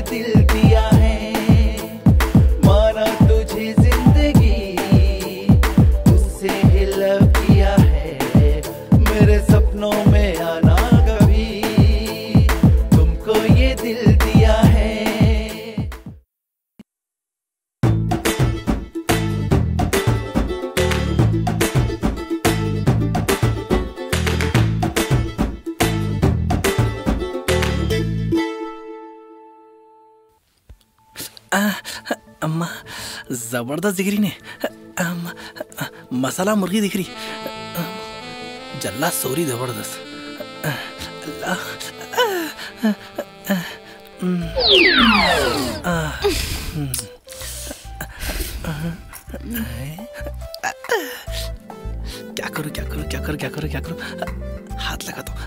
दिल दिया है, माना तुझे जिंदगी, तुझसे ही लव किया है, मेरे सपनों में आना कभी, तुमको ये दिल दिया है। अम्मा जबरदस्त दिख रही ने। मसाला मुर्गी दिख रही, जल्ला सोरी जबरदस्त। क्या करूं क्या करूं क्या करूं क्या करूं क्या करूं, हाथ लगा दो।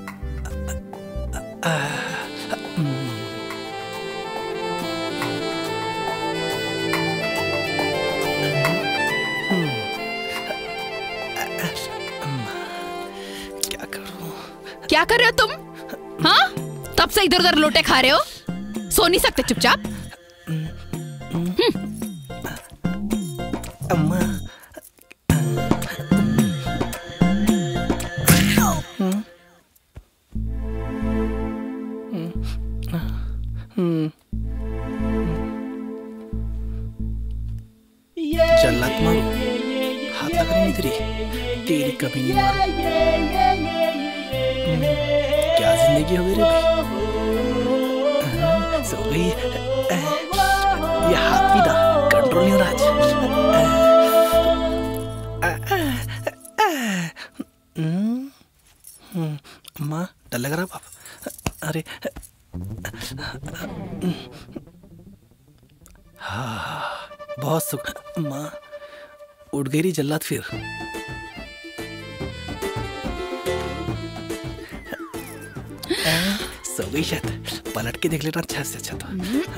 क्या कर रहे हो तुम? हाँ, तब से इधर उधर लोटे खा रहे हो, सो नहीं सकते चुपचाप? अम्मा जल्लाद मारो, हाथ लग रही तेरी, तेरी कभी नहीं मारो। क्या जिंदगी हो गई रे भाई, सो गई। ये हाथ भी ना कंट्रोल नहीं हो रहा आज। अम्मा डर लग रहा बाप। अरे हाँ बहुत सुख। अम्मा उठ गई रही जल्लाद फिर। सो गई शायद, पलट के देख लेना अच्छा से अच्छा तो।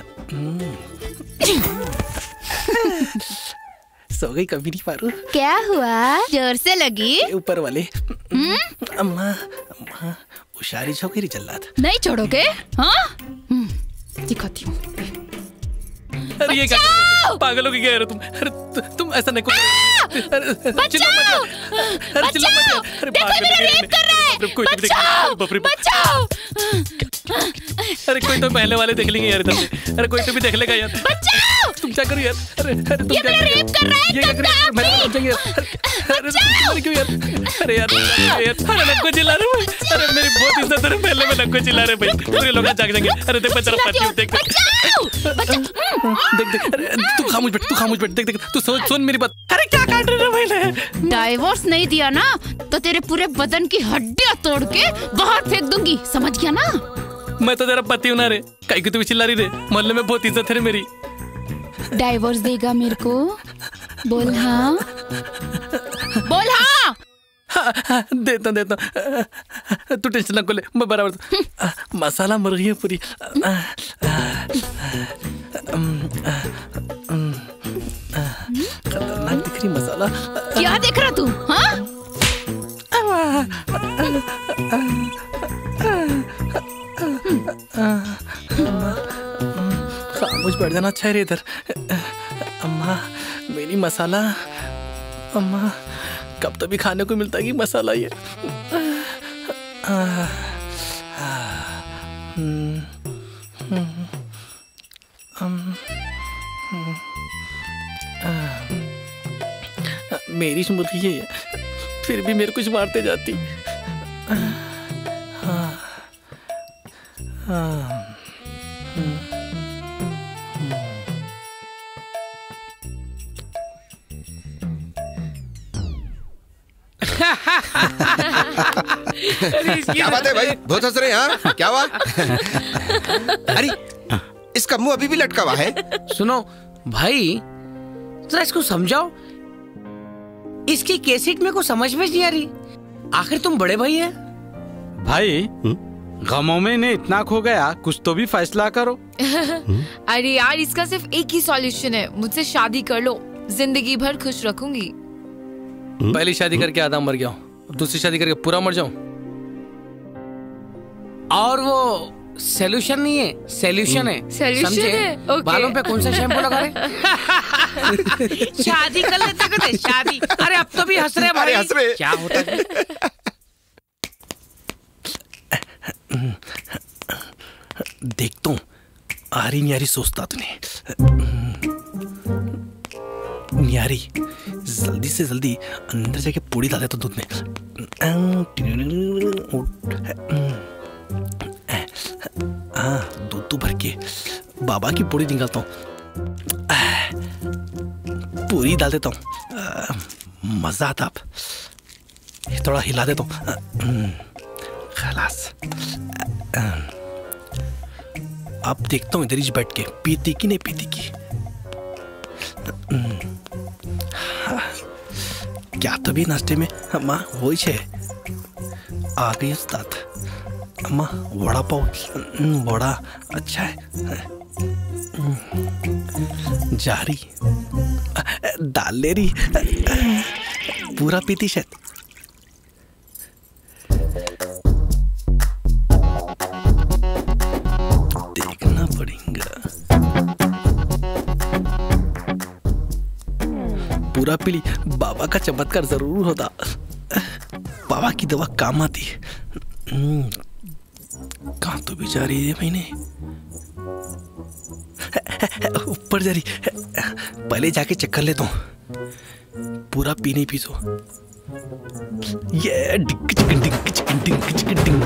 सो गई कभी नहीं पारू। क्या हुआ, जोर से लगी? ऊपर वाले। अम्मा अम्मा उशारी छोकरी जल्लाद। नहीं छोड़ोगे? हाँ दिखाती हूँ। अरे ये क्या पागलों की क्या तुम? अरे तुम ऐसा नहीं करो। चिल्ला मत। अरे चिल्ला मत। अरे देखो मेरा रेप कर रहा है। बचाओ। अरे कोई तो पहले वाले देख लेंगे यार इधर से। अरे कोई तो भी देख लेगा यार। बचाओ। तुम क्या करो यार? अरे तुम क्या कर रहे हो? ये क्या कर रहे हो? मैं बचाएंगे। अरे तुम क्यों यार? अरे यार अरे नक्को चिल्ला रहे भाई। अरे मेरी बहुत इज्जत है, पहले में नक्को चिल्ला रहे भाई, पूरे लोग जाग जाएंगे। अरे देख बचा रहा हूं, देख देख। अरे तू खामोश बैठ देख तू सुन मेरी बात। अरे क्या काट रहे हो भाई? डाइवोर्स नहीं दिया ना तो तेरे पूरे बदन की हड्डियां तोड़ के बाहर फेंक दूंगी, समझ गया ना? मैं तो तेरा पति हूं ना रे, काई की तू चिल्ला रही रे? मोहल्ले में बहुत इज्जत है रे मेरी। डाइवोर्स देगा मेरे को? बोल हाँ, बोल हाँ। हाँ, देता तू टेंशन ना ले, मैं बराबर। मसाला मुर्गी है पूरी। खतरनाक दिख रही मसाला। क्या देख रहा तू? हाँ खामोश बैठ जाना अच्छा है रे इधर। अम्मा मेरी मसाला। अम्मा कब तो भी खाने को मिलता है कि मसाला ये। मेरी मुर्गी है, फिर भी मेरे कुछ मारते जाती। क्या बात है भाई, बहुत हंस रहे हैं। हाँ क्या हुआ? अरे इसका मुंह अभी भी लटका हुआ है। सुनो भाई, जरा इसको समझाओ, इसकी कैसेट में को समझ में नहीं आ रही। आखिर तुम बड़े भाई हैं। भाई गमों में ने इतना खो गया, कुछ तो भी फैसला करो। अरे यार इसका सिर्फ एक ही सॉल्यूशन है, मुझसे शादी कर लो, जिंदगी भर खुश रखूंगी। पहली शादी करके आधा मर गया हूँ, दूसरी शादी करके पूरा मर जाऊं। और वो सोल्यूशन नहीं है, सॉल्यूशन है। Solution समझे? है? Okay. बालों पे कौन सा शैम्पू लगा रहे? शादी कर लेते कहते शादी। अरे अब तो भी हंस रहे भाई। हंस रहे। क्या होता है? देखता हूँ आरी न्यारी सोचता तूने। न्यारी जल्दी से जल्दी अंदर जाके पूड़ी डाल दे तो दूध में। दूध तो भर के बाबा की पूड़ी निकालता हूँ, पूरी डाल देता हूँ। मजा आता। अब थोड़ा हिला देता हूँ। खलास। अब देखता हूँ इधर ही बैठ के पीती की नहीं पीती की। क्या तो भी नाश्ते में अम्मा हो छे। आ गई उस्ताद। अम्मा वड़ा पाव वड़ा अच्छा है। जारी दाल ले रही पूरा पीती शायद। देखना पड़ेगा। पूरा पीली बाबा का चमत्कार जरूर होता। बाबा की दवा काम आती। कहाँ तो भी जा रही है महीने। ऊपर जा रही। पहले जाके चेक कर लेता हूँ। पूरा पी नहीं पी सो। ये ding chicken ding chicken ding chicken ding.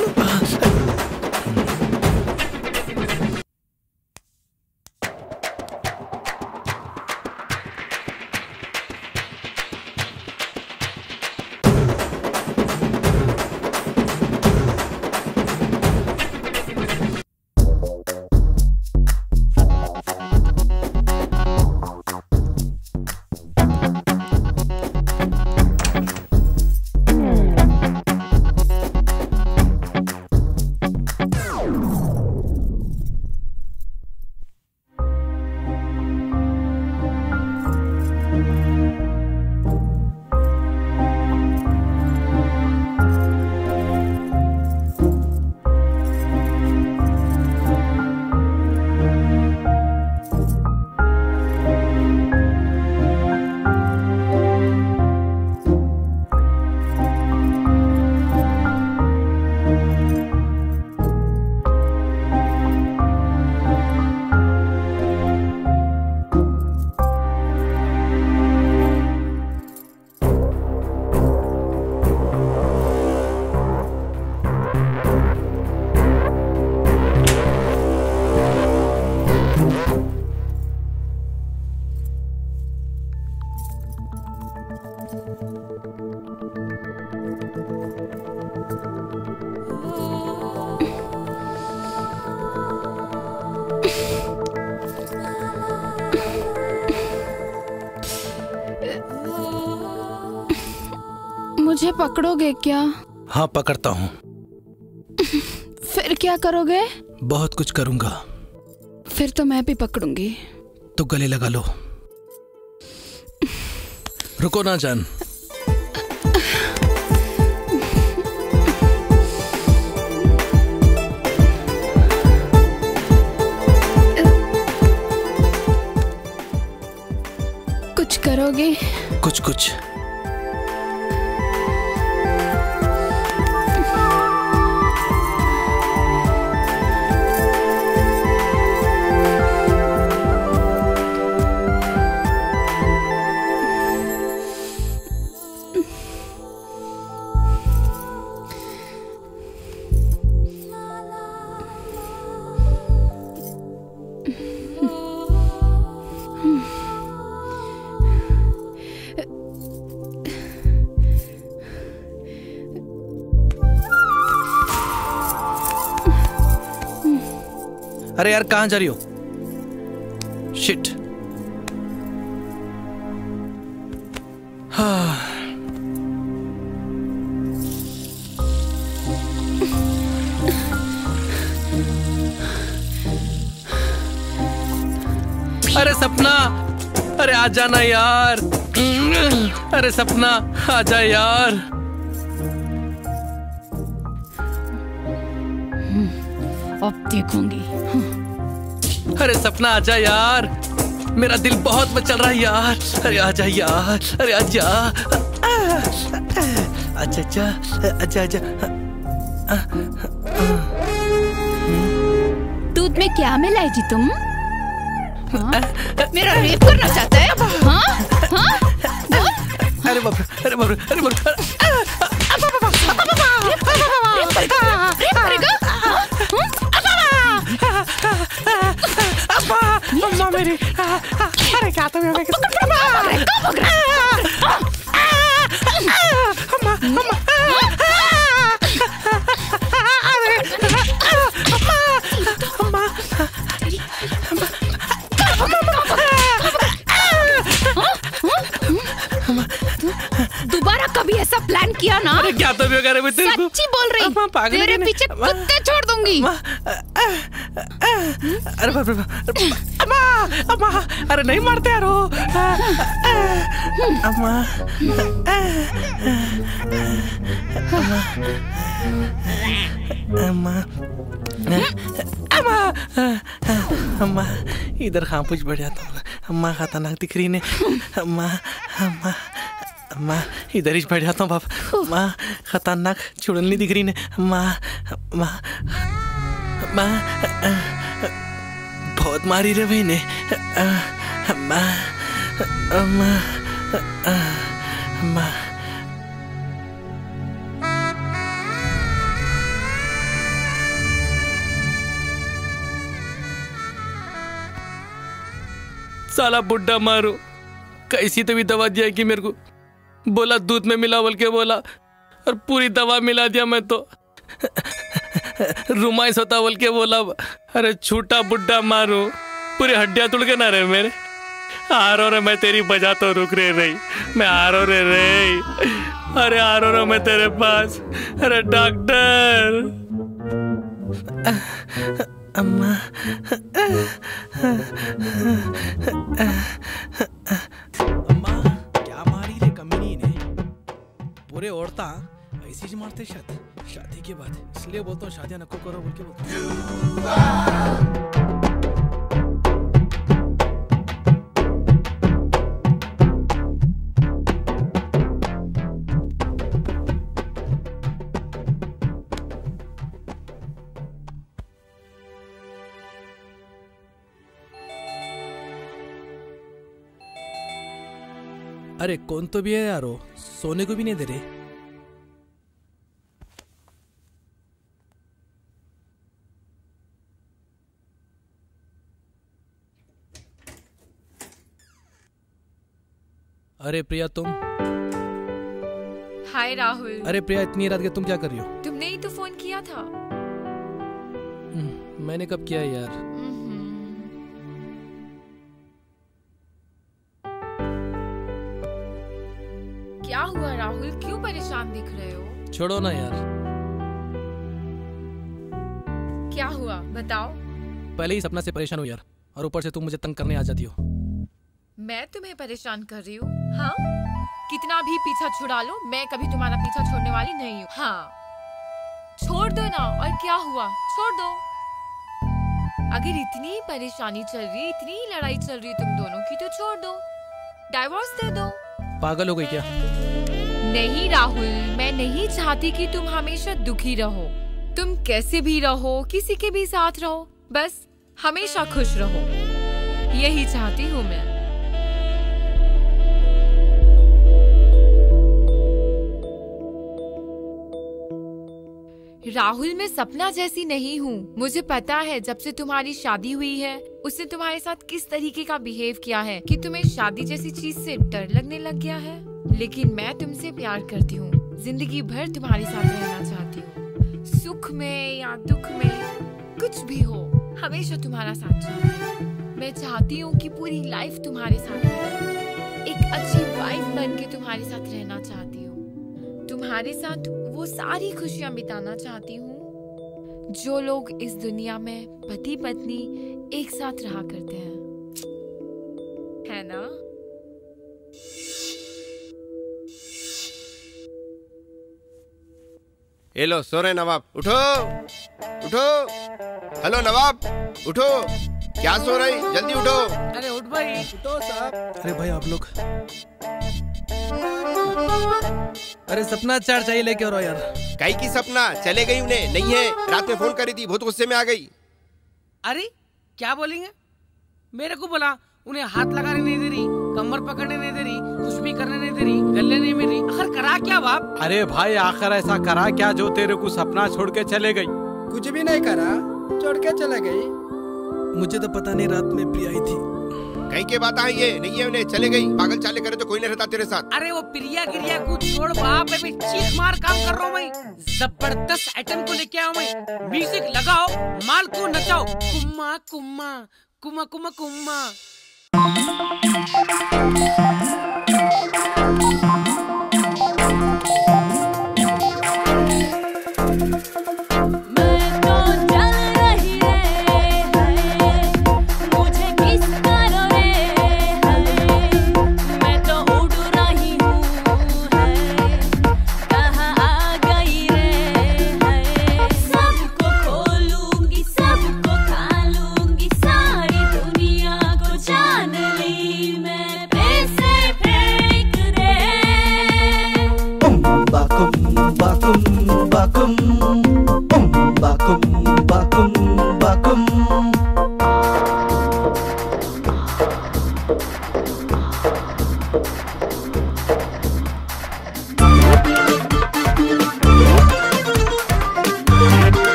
मुझे पकड़ोगे क्या? हाँ पकड़ता हूँ। फिर क्या करोगे? बहुत कुछ करूंगा। फिर तो मैं भी पकड़ूंगी। तो गले लगा लो। रुको ना जान। कुछ करोगे? कुछ कुछ। अरे यार कहाँ जा रही हो? शिट। हाँ। अरे सपना, अरे आ जाना यार। अरे सपना आ जा यार। अब देखूंगी। अरे सपना आजा यार, मेरा दिल बहुत मचल रहा है यार। अरे आजा यार, अरे आजा, आजा आजा आजा आजा। दूध में क्या मिलाई जी तुम? हाँ? मेरा रेप करना चाहता है? हाँ? हाँ? अरे बाप रे, अरे बाप रे, अरे बाप रे। रेप करेगा? अम्मा मेरी, अरे क्या तुम हमें दोबारा कभी ऐसा प्लान किया ना? अरे क्या तो वगैरह में तेरे को सच्ची बोल रही, तेरे पीछे कुत्ते छोड़ दूंगी। अरे बाप रे, अम्मा अम्मा, अरे नहीं मारते यार वो। अम्मा अम्मा अम्मा अम्मा, इधर खामोश बैठ जाता हूँ। अम्मा खतरनाक दिख रही ने। अम्मा अम्मा अम्मा, इधर ही बैठ जाता हूँ बाप। अम्मा खतरनाक चुड़ैल दिख रही ने। अम्मा अम्मा अम्मा, बहुत मारी रे भाई ने। अम्मा अम्मा अम्मा। साला बुड्ढा मारो, कैसी तो भी दवा दिया कि मेरे को, बोला दूध में मिला बोल के बोला, और पूरी दवा मिला दिया मैं तो। रुमाइस होता बोल के बोला। अरे छूटा बुड्ढा मारो, पूरी हड्डियां तोड़ के ना रहे मेरे। आ रहा रे मैं तेरी बजा तो रुक रे रही, मैं आ रहा रे। अरे आ रहा मैं तेरे पास। अरे डॉक्टर। अम्मा अम्मा क्या मारी ले कमीनी ने, पूरे औरता ऐसी मारते शादी के बाद, इसलिए बोलता हूँ शादियां नको करो बोल के बोलता। अरे कौन तो भी है यारो, सोने को भी नहीं दे रहे। अरे प्रिया तुम। हाय राहुल। अरे प्रिया इतनी रात के तुम क्या कर रही हो? तुमने ही तो फोन किया था। मैंने कब किया यार? क्या हुआ राहुल, क्यों परेशान दिख रहे हो? छोड़ो ना यार। क्या हुआ बताओ। पहले ही सपना से परेशान हूँ यार, और ऊपर से तुम मुझे तंग करने आ जाती हो। मैं तुम्हें परेशान कर रही हूँ? हाँ, कितना भी पीछा छुड़ा लो, मैं कभी तुम्हारा पीछा छोड़ने वाली नहीं हूँ। हाँ छोड़ दो ना, और क्या हुआ, छोड़ दो। अगर इतनी परेशानी चल रही, इतनी लड़ाई चल रही तुम दोनों की, तो छोड़ दो, डाइवोर्स दे दो। पागल हो गई क्या? नहीं राहुल, मैं नहीं चाहती कि तुम हमेशा दुखी रहो। तुम कैसे भी रहो, किसी के भी साथ रहो, बस हमेशा खुश रहो, यही चाहती हूँ मैं। राहुल मैं सपना जैसी नहीं हूँ, मुझे पता है जब से तुम्हारी शादी हुई है उसने तुम्हारे साथ किस तरीके का बिहेव किया है कि तुम्हें शादी जैसी चीज से डर लगने लग गया है। लेकिन मैं तुमसे प्यार करती हूँ, जिंदगी भर तुम्हारे साथ रहना चाहती हूँ, सुख में या दुख में कुछ भी हो, हमेशा तुम्हारा साथ चाहती हूँ। मैं चाहती हूँ कि पूरी लाइफ तुम्हारे साथ रहे, एक अच्छी वाइफ बन के तुम्हारे साथ रहना चाहती हूँ, तुम्हारे साथ वो सारी खुशियाँ बिताना चाहती हूँ जो लोग इस दुनिया में पति पत्नी एक साथ रहा करते हैं, है ना? ये लो सो रहे नवाब, उठो उठो। हेलो नवाब, उठो। क्या सो रही, जल्दी उठो। अरे उठ भाई, उठो साहब। अरे भाई आप लोग, अरे सपना चार चाहिए लेके आओ यार। कई की सपना चले गई, उन्हें नहीं है। रात में फोन करी थी, बहुत गुस्से में आ गई। अरे क्या बोलेंगे, मेरे को बोला, उन्हें हाथ लगाने नहीं दे रही, कमर पकड़ने नहीं दे रही, कुछ भी करने नहीं दे रही, गले नहीं मिल रही। आखिर करा क्या बाप? अरे भाई आखिर ऐसा करा क्या जो तेरे को सपना छोड़ के चले गई? कुछ भी नहीं करा, छोड़ के चले गई। मुझे तो पता नहीं, रात में प्रिया आई थी। कहीं के बात आई है, नहीं है उन्हें, चले गई। पागल चाले करे तो कोई नहीं रहता तेरे साथ। अरे वो प्रिया गिरिया को छोड़ बाप, अभी चीख मार काम कर रहा हूँ मैं। जबरदस्त आइटम को लेके आया मैं। म्यूजिक लगाओ, माल को नचाओ, कुम्मा कुम्मा कुम्मा कुम्मा कुम्मा।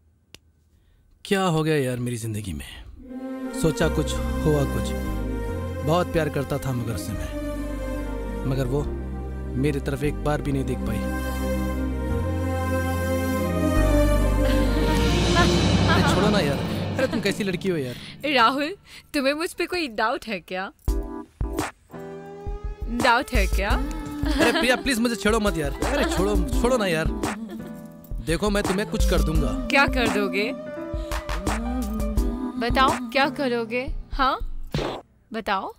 क्या हो गया यार मेरी जिंदगी में? सोचा कुछ, हुआ कुछ। बहुत प्यार करता था मगर से मैं, मगर वो मेरी तरफ एक बार भी नहीं देख पाई। अरे छोड़ो ना यार, अरे तुम कैसी लड़की हो यार। राहुल, तुम्हें मुझ पे कोई डाउट है क्या? डाउट है क्या? अरे प्रिया प्लीज मुझे छेड़ो मत यार। अरे छोड़ो छोड़ो ना यार। देखो मैं तुम्हें कुछ कर दूंगा। क्या कर दोगे? बताओ क्या करोगे? हाँ बताओ।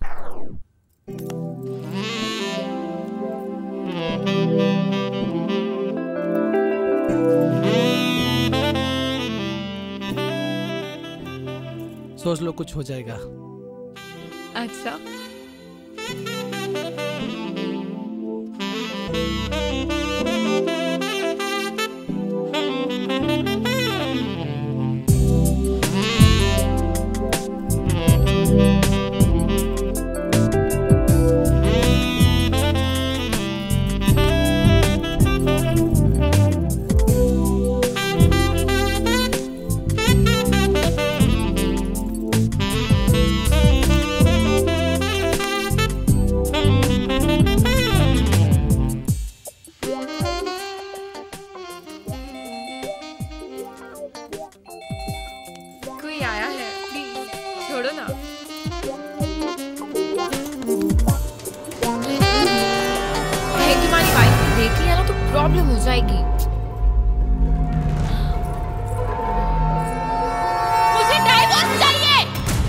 सोच लो कुछ हो जाएगा। अच्छा प्रॉब्लम हो जाएगी। मुझे डाइवोर्स चाहिए।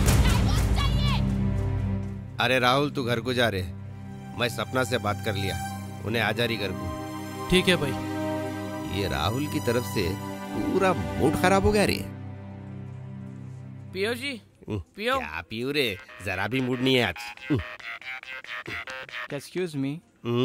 अरे राहुल तू घर को जा रहे, मैं सपना से बात कर लिया, उन्हें आ जा रही घर को। ठीक है भाई। ये राहुल की तरफ से पूरा मूड खराब हो गया रे। पियो जी पियो। क्या पियो रे, जरा भी मूड नहीं है आज। एक्सक्यूज मी,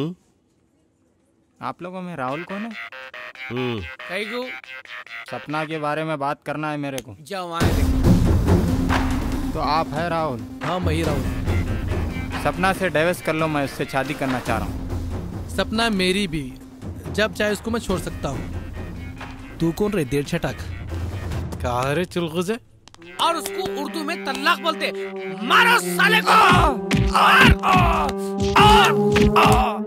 आप लोगों में राहुल कौन है? कहीं को सपना के बारे में बात करना है मेरे को। जाओ आए। तो आप है राहुल? हाँ मैं ही राहुल। सपना से डाइवोर्स कर लो, मैं उससे शादी करना चाह रहा हूँ। सपना मेरी भी, जब चाहे उसको मैं छोड़ सकता हूँ। तू कौन रे देर छटक? क्या रे चुलगुज़े? और उसको उर्दू में तल्लाक बोलते। मारो साले को। और।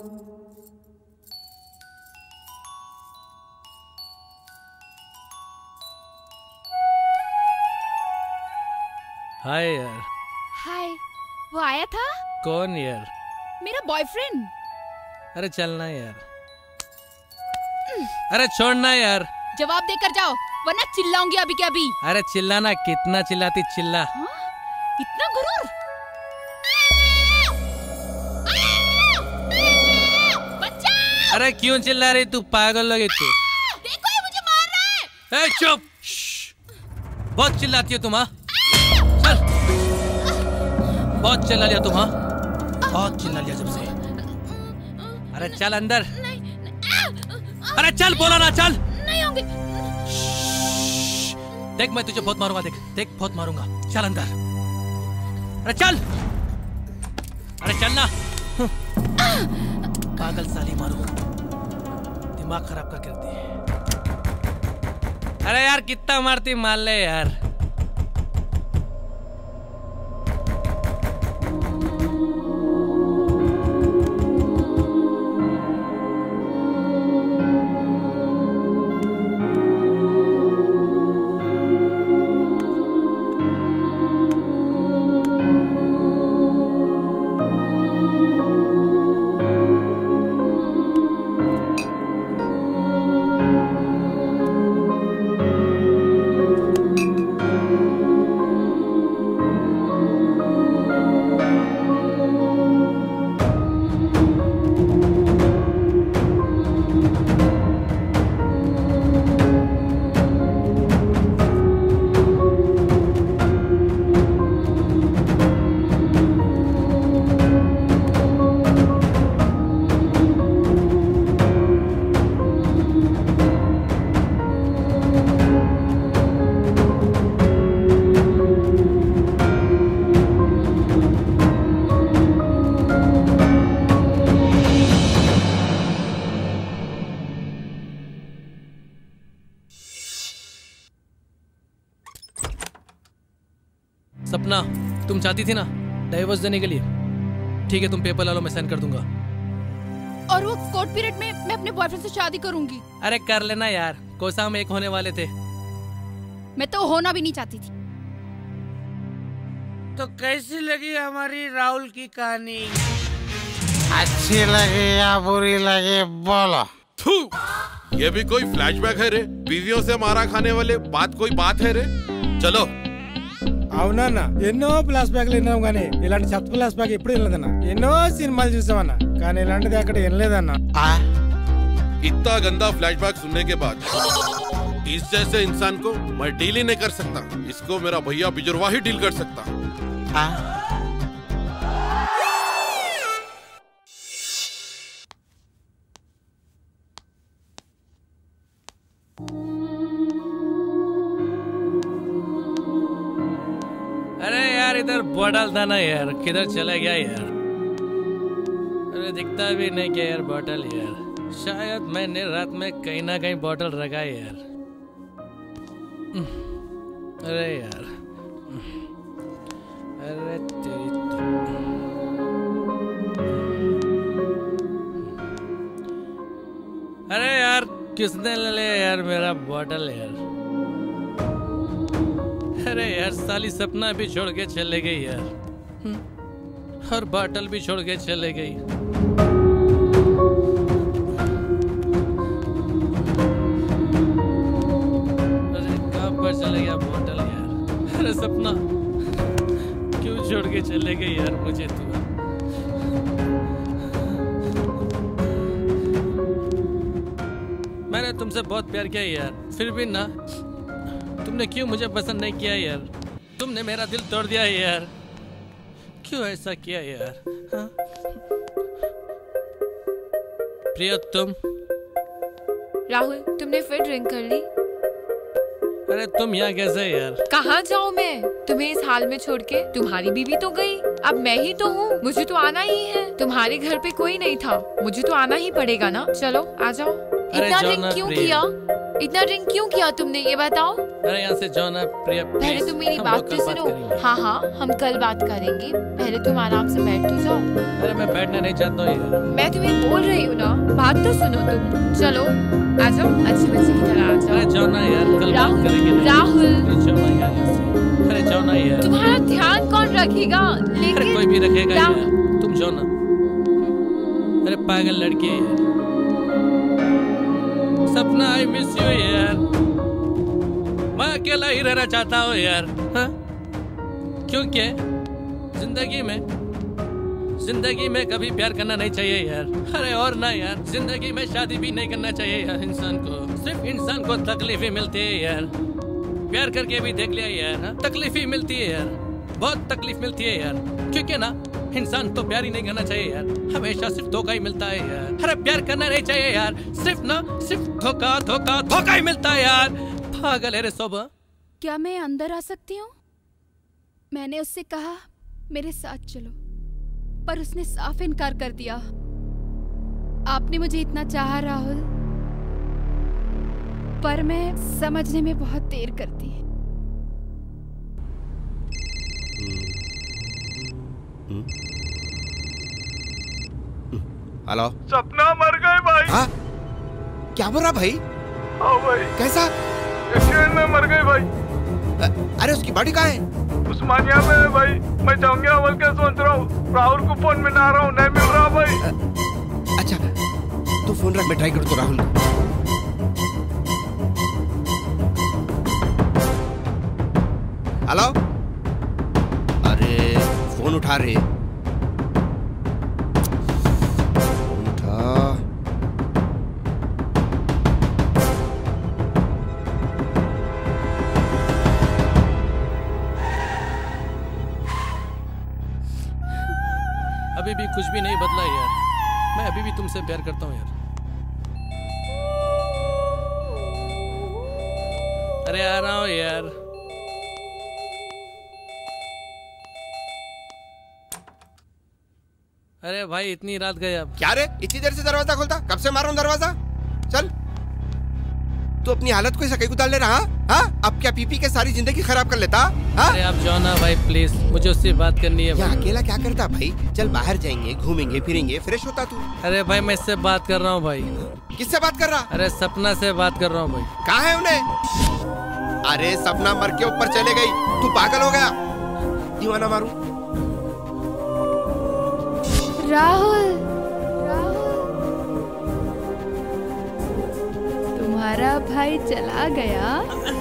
हाय यार। हाय, वो आया था? कौन यार? मेरा बॉयफ्रेंड। अरे चलना यार। अरे छोड़ना यार। जवाब देकर जाओ वरना चिल्लाऊंगी अभी के अभी। अरे चिल्लाना, कितना चिल्लाती चिल्ला। हाँ? इतना गुरूर? बच्चा! अरे क्यों चिल्ला रही तू, पागल लगे तू। देखो ये मुझे मार रहा है। ए चुप, बहुत चिल्लाती हो तुम। हाँ चल, बहुत चिल्ला लिया तुम। हाँ बहुत चिल्ला लिया जब से। अरे चल अंदर। अरे चल, बोला ना चल। नहीं होंगे। देख मैं तुझे बहुत मारूंगा, देख देख बहुत मारूंगा। चल अंदर। अरे चल, अरे चल ना। पागल साली मारू, दिमाग खराब करके रखती है। अरे यार कितना मारती, मार ले यार। सपना, तुम चाहती थी ना डाइवोर्स देने के लिए? ठीक है, तुम पेपर ला लो, मैं साइन कर दूंगा। और वो कोर्ट पीरियड में मैं अपने बॉयफ्रेंड से शादी करूंगी। अरे कर लेना यार, कोसा हम एक होने वाले थे। मैं तो होना भी नहीं चाहती थी। तो कैसी लगी हमारी राहुल की कहानी? अच्छी लगी या बुरी लगी बोलो। ये भी कोई फ्लैशबैक है रे? बीवियों से मारा खाने वाले बात कोई बात है रे? चलो అవునా ఎన్నో ఫ్లాష్ బ్యాక్లు విన్నాం కానీ ఇలాంటి చెత్త ఫ్లాష్ బ్యాక్ ఎప్పుడు వినలేదన్నా. ఎన్నో సినిమాలు చూసామన్నా కానీ ఇలాంటిది అక్కడ వినలేదన్నా. इतना गंदा फ्लैशबैक सुनने के बाद इस जैसे इंसान को मैं डील ही नहीं कर सकता। इसको मेरा भैया बिजुर्वा ही डील कर सकता। अरे यार इधर बॉटल था ना यार, किधर चला गया यार? अरे दिखता भी नहीं क्या यार बॉटल यार। शायद मैंने रात में कहीं ना कहीं बॉटल रखा है यार। अरे यार, अरे तेरी अरे यार किसने ले लिया यार मेरा बॉटल यार? अरे यार साली सपना भी छोड़ के चले गई यार, और बॉटल भी छोड़ के चले गई। अरे कहाँ पर चले गया बॉटल यार? अरे सपना क्यों छोड़ के चले गई यार मुझे तू? मैंने तुमसे बहुत प्यार किया यार, फिर भी ना तुमने क्यों मुझे पसंद नहीं किया यार? तुमने मेरा दिल तोड़ दिया यार, क्यों ऐसा किया यार? हाँ? प्रिया तुम? राहुल तुमने फिर ड्रिंक कर ली? अरे तुम यहाँ कैसे यार? कहाँ जाऊँ मैं तुम्हें इस हाल में छोड़ के? तुम्हारी बीवी तो गई, अब मैं ही तो हूँ, मुझे तो आना ही है। तुम्हारे घर पे कोई नहीं था, मुझे तो आना ही पड़ेगा ना। चलो आ जाओ। इतना ड्रिंक क्यों किया? इतना ड्रिंक क्यों किया तुमने, ये बताओ। अरे यहाँ से जाओ ना प्रिया। पहले तुम मेरी बात तो सुनो। हाँ हाँ हम कल बात करेंगे, पहले तुम आराम से बैठ तो जाओ। अरे मैं बैठना नहीं चाहता हूँ यार। मैं तुम्हें बोल रही हूँ ना, बात तो सुनो तुम। चलो आ जाओ, अच्छी बच्ची की तरह आ जाओ। अरे जाओ ना यार, कल बात करेंगे ना। राहुल जाओ ना यार यहाँ से। अरे जाओ ना यार। तुम्हारा ध्यान कौन रखेगा? अरे कोई भी रखेगा यार, तुम जाओ ना। अरे पागल लड़की है यार। सपना आई मिस यू यार, मैं अकेला ही रहना चाहता हूँ यार। हाँ? क्योंकि जिंदगी में कभी प्यार करना नहीं चाहिए यार। अरे और ना यार, जिंदगी में शादी भी नहीं करना चाहिए यार इंसान को। सिर्फ इंसान को तकलीफ ही मिलती है यार। प्यार करके भी देख लिया यार, हाँ? तकलीफ ही मिलती है यार, बहुत तकलीफ मिलती है यार। क्योंकि ना इंसान तो प्यार ही नहीं करना चाहिए यार, हमेशा सिर्फ धोखा ही मिलता है यार। अरे प्यार करना नहीं चाहिए यार, सिर्फ धोखा धोखा धोखा ही मिलता है यार। पागल है रे सोबा। क्या मैं अंदर आ सकती हूँ? मैंने उससे कहा मेरे साथ चलो, पर उसने साफ इनकार कर दिया। आपने मुझे इतना चाहा राहुल, पर मैं समझने में बहुत देर करती है। हेलो। सपना मर गए भाई। हाँ? क्या बोल रहा भाई? हाँ भाई। कैसा? एक्सीडेंट में मर गई भाई। अरे उसकी बॉडी कहाँ है? उस्मानिया में है भाई। मैं जाऊंगे अवल के सोच रहा हूँ, राहुल को फोन में ना रहा हूँ, नहीं मिल रहा भाई। अच्छा तू फोन रख, मैं ट्राई कर तो राहुल। हेलो। अरे फोन उठा रे, उठा। अभी भी कुछ भी नहीं बदला यार, मैं अभी भी तुमसे प्यार करता हूँ यार। अरे आ रहा हूँ यार। अरे भाई इतनी रात गए अब। क्या रे इतनी देर से दरवाजा खोलता? कब से मारूं दरवाजा? चल तू अपनी हालत को ऐसा कहीं उतार ले रहा? हाँ, अब क्या पी के सारी जिंदगी खराब कर लेता? हाँ? अरे आप जाओ ना भाई प्लीज, मुझे उससे बात करनी है भाई। अकेला क्या करता भाई? चल बाहर जाएंगे, घूमेंगे फिरेंगे, फ्रेश होता तू। अरे भाई मैं इससे बात कर रहा हूँ भाई। किससे बात कर रहा? अरे सपना से बात कर रहा हूँ भाई। कहाँ है उन्हें? अरे सपना मर के ऊपर चले गई, तू पागल हो गया? दीवाना मारू? राहुल, तुम्हारा भाई चला गया?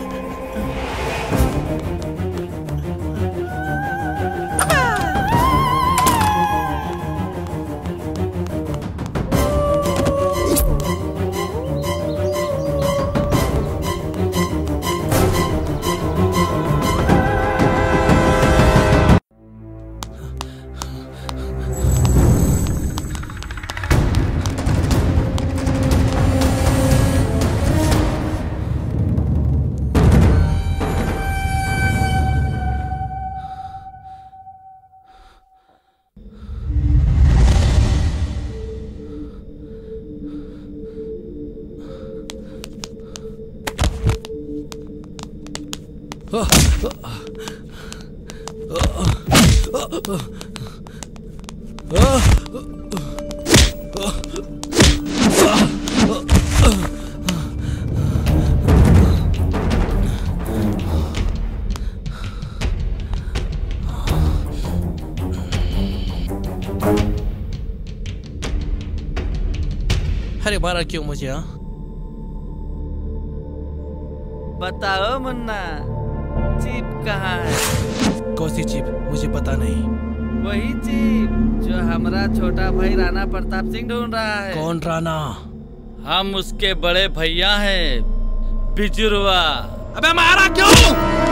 अरे मारा क्यों मुझे? हाँ बताओ मुन्ना, चिप कहाँ है? कौन सी चिप? मुझे पता नहीं। वही चिप जो हमारा छोटा भाई राणा प्रताप सिंह ढूंढ रहा है। कौन राणा? हम उसके बड़े भैया हैं, बिजुरवा। अबे मारा क्यों?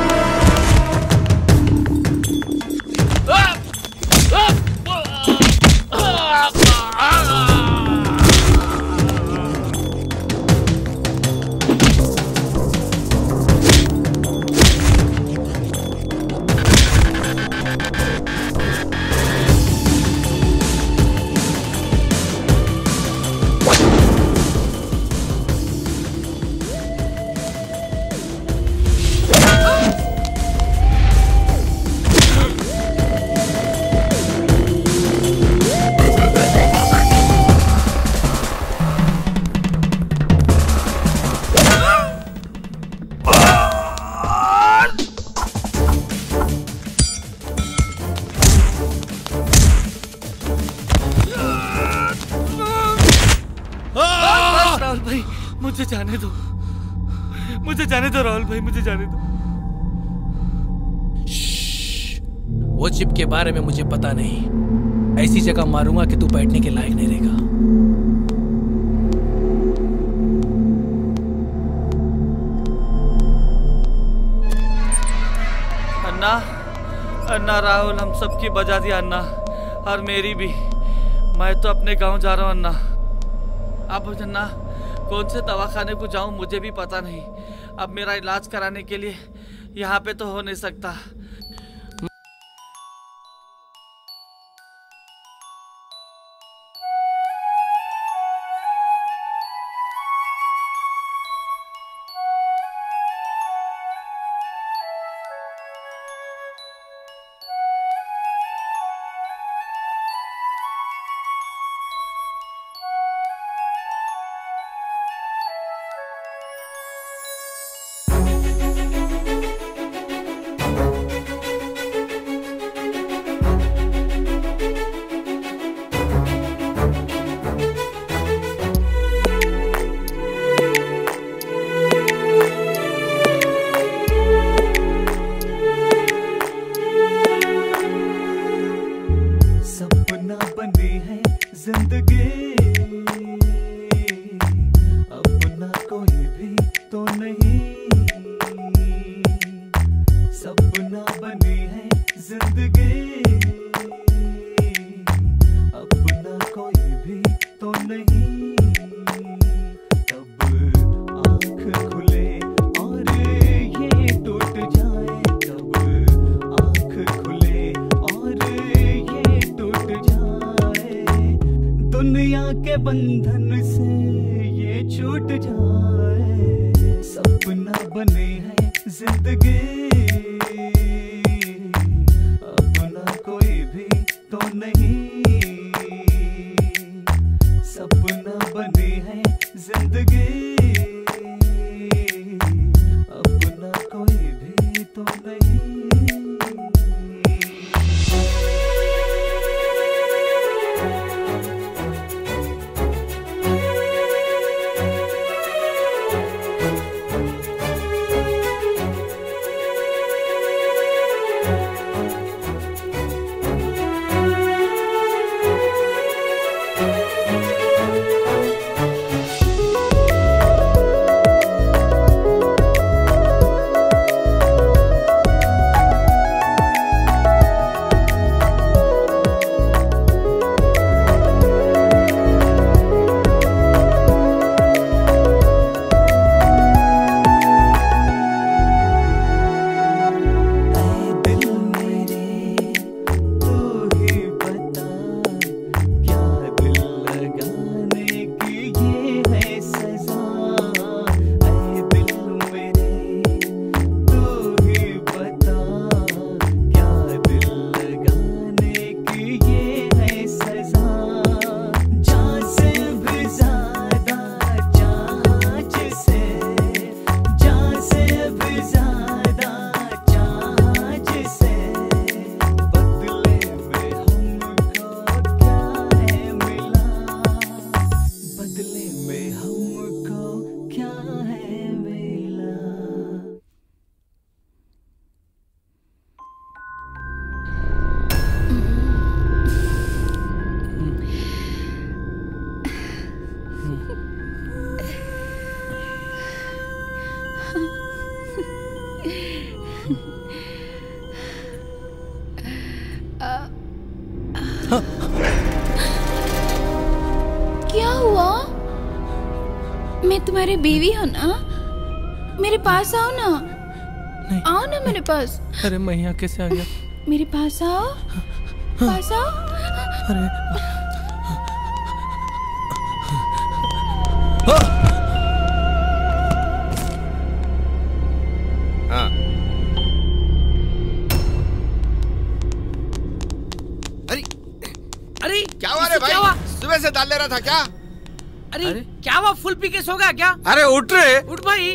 मुझे जाने दो, मुझे जाने दो राहुल भाई, मुझे जाने दो। वो चिप के बारे में मुझे पता नहीं। ऐसी जगह मारूंगा कि तू बैठने के लायक नहीं रहेगा। अन्ना, अन्ना राहुल हम सबकी बजा दिया अन्ना, और मेरी भी। मैं तो अपने गांव जा रहा हूँ अन्ना। अब अन्ना कौन से दवाखाने को जाऊं मुझे भी पता नहीं। अब मेरा इलाज कराने के लिए यहाँ पे तो हो नहीं सकता। जिंदगी अपना कोई भी तो नहीं, सपना बनी है जिंदगी अपना कोई भी तो नहीं। क्या हुआ? मैं तुम्हारी बीवी हूँ ना, मेरे पास आओ ना। नहीं। आओ ना मेरे पास। अरे मैं यहाँ कैसे आ गया? मेरे पास आओ, पास आओ। अरे हाँ। अरे क्या हुआ रे भाई? सुबह से दाल ले रहा था क्या? अरे क्या हुआ? फुल पी के सो गया क्या? अरे उठ रे। उठ भाई।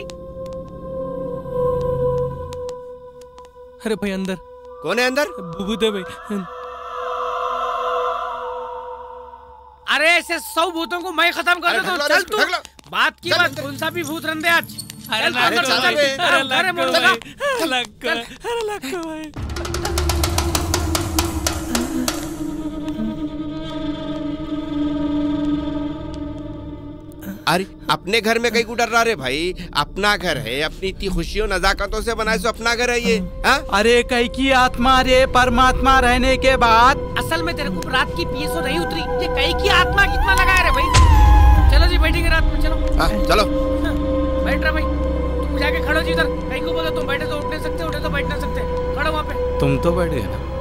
अरे भाई अंदर कौन है? अंदर बुबू दे भाई। अरे ऐसे 100 भूतों को मैं खत्म कर देता हूँ। चल तू। बात की बात, कौन सा भी भूत रंदे आज। अरे अपने घर में कहीं को डर रहा रे भाई? अपना घर है, अपनी इतनी खुशियों नजाकतों से बनाए, सो अपना घर है ये। अरे कई की आत्मा रे परमात्मा रहने के बाद। असल में तेरे को रात की पीएसओ नहीं उतरी, ये कई की आत्मा कितना लगाया रे भाई। चलो जी बैठेंगे रात में। चलो चलो बैठ रहा भाई। तुम जाके खड़ो जी इधर। कई को बोलो तुम बैठे तो उठ नहीं सकते, उठे तो बैठ नहीं सकते। खड़ो वहाँ पे। तुम तो बैठ गए ना।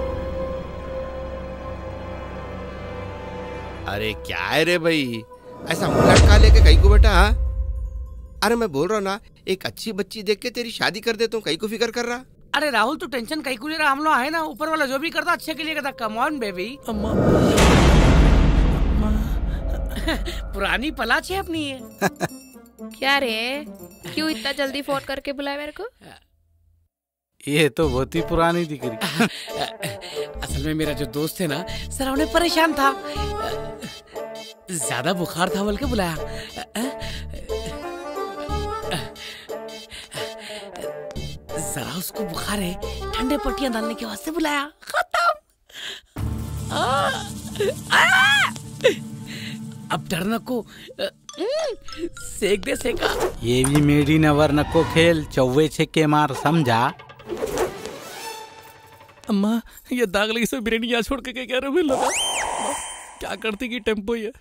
अरे क्या है रे भाई, ऐसा मुंह लटका लेके कहीं को बेटा? हाँ अरे मैं बोल रहा हूँ ना, एक अच्छी बच्ची देख के तेरी शादी कर देता हूँ, कहीं को फिक्र कर रहा? अरे राहुल तू टेंशन कहीं को ले रहा, हम लोग है ना, ऊपर वाला जो भी करता अच्छे के लिए करता। Come on baby. पुरानी पलाच है अपनी ये। क्या रे, क्यों इतना जल्दी फोन करके बुलाया मेरे को? ये तो बहुत ही पुरानी दिख रही। असल में मेरा जो दोस्त है ना, सर उन्हें परेशान था, ज्यादा बुखार था बोल के बुलाया। जरा उसको बुखार है, ठंडे पट्टियां डालने के वास्ते बुलाया। खत्म। अब डरना को सेक दे सेका। ये भी मेरी नवर नको खेल, चौवे छक्के मार, समझा? अम्मा ये दाग लगी सब बिरयानी यहाँ छोड़ के क्या कह रहे हो? क्या करती की टेम्पो ये।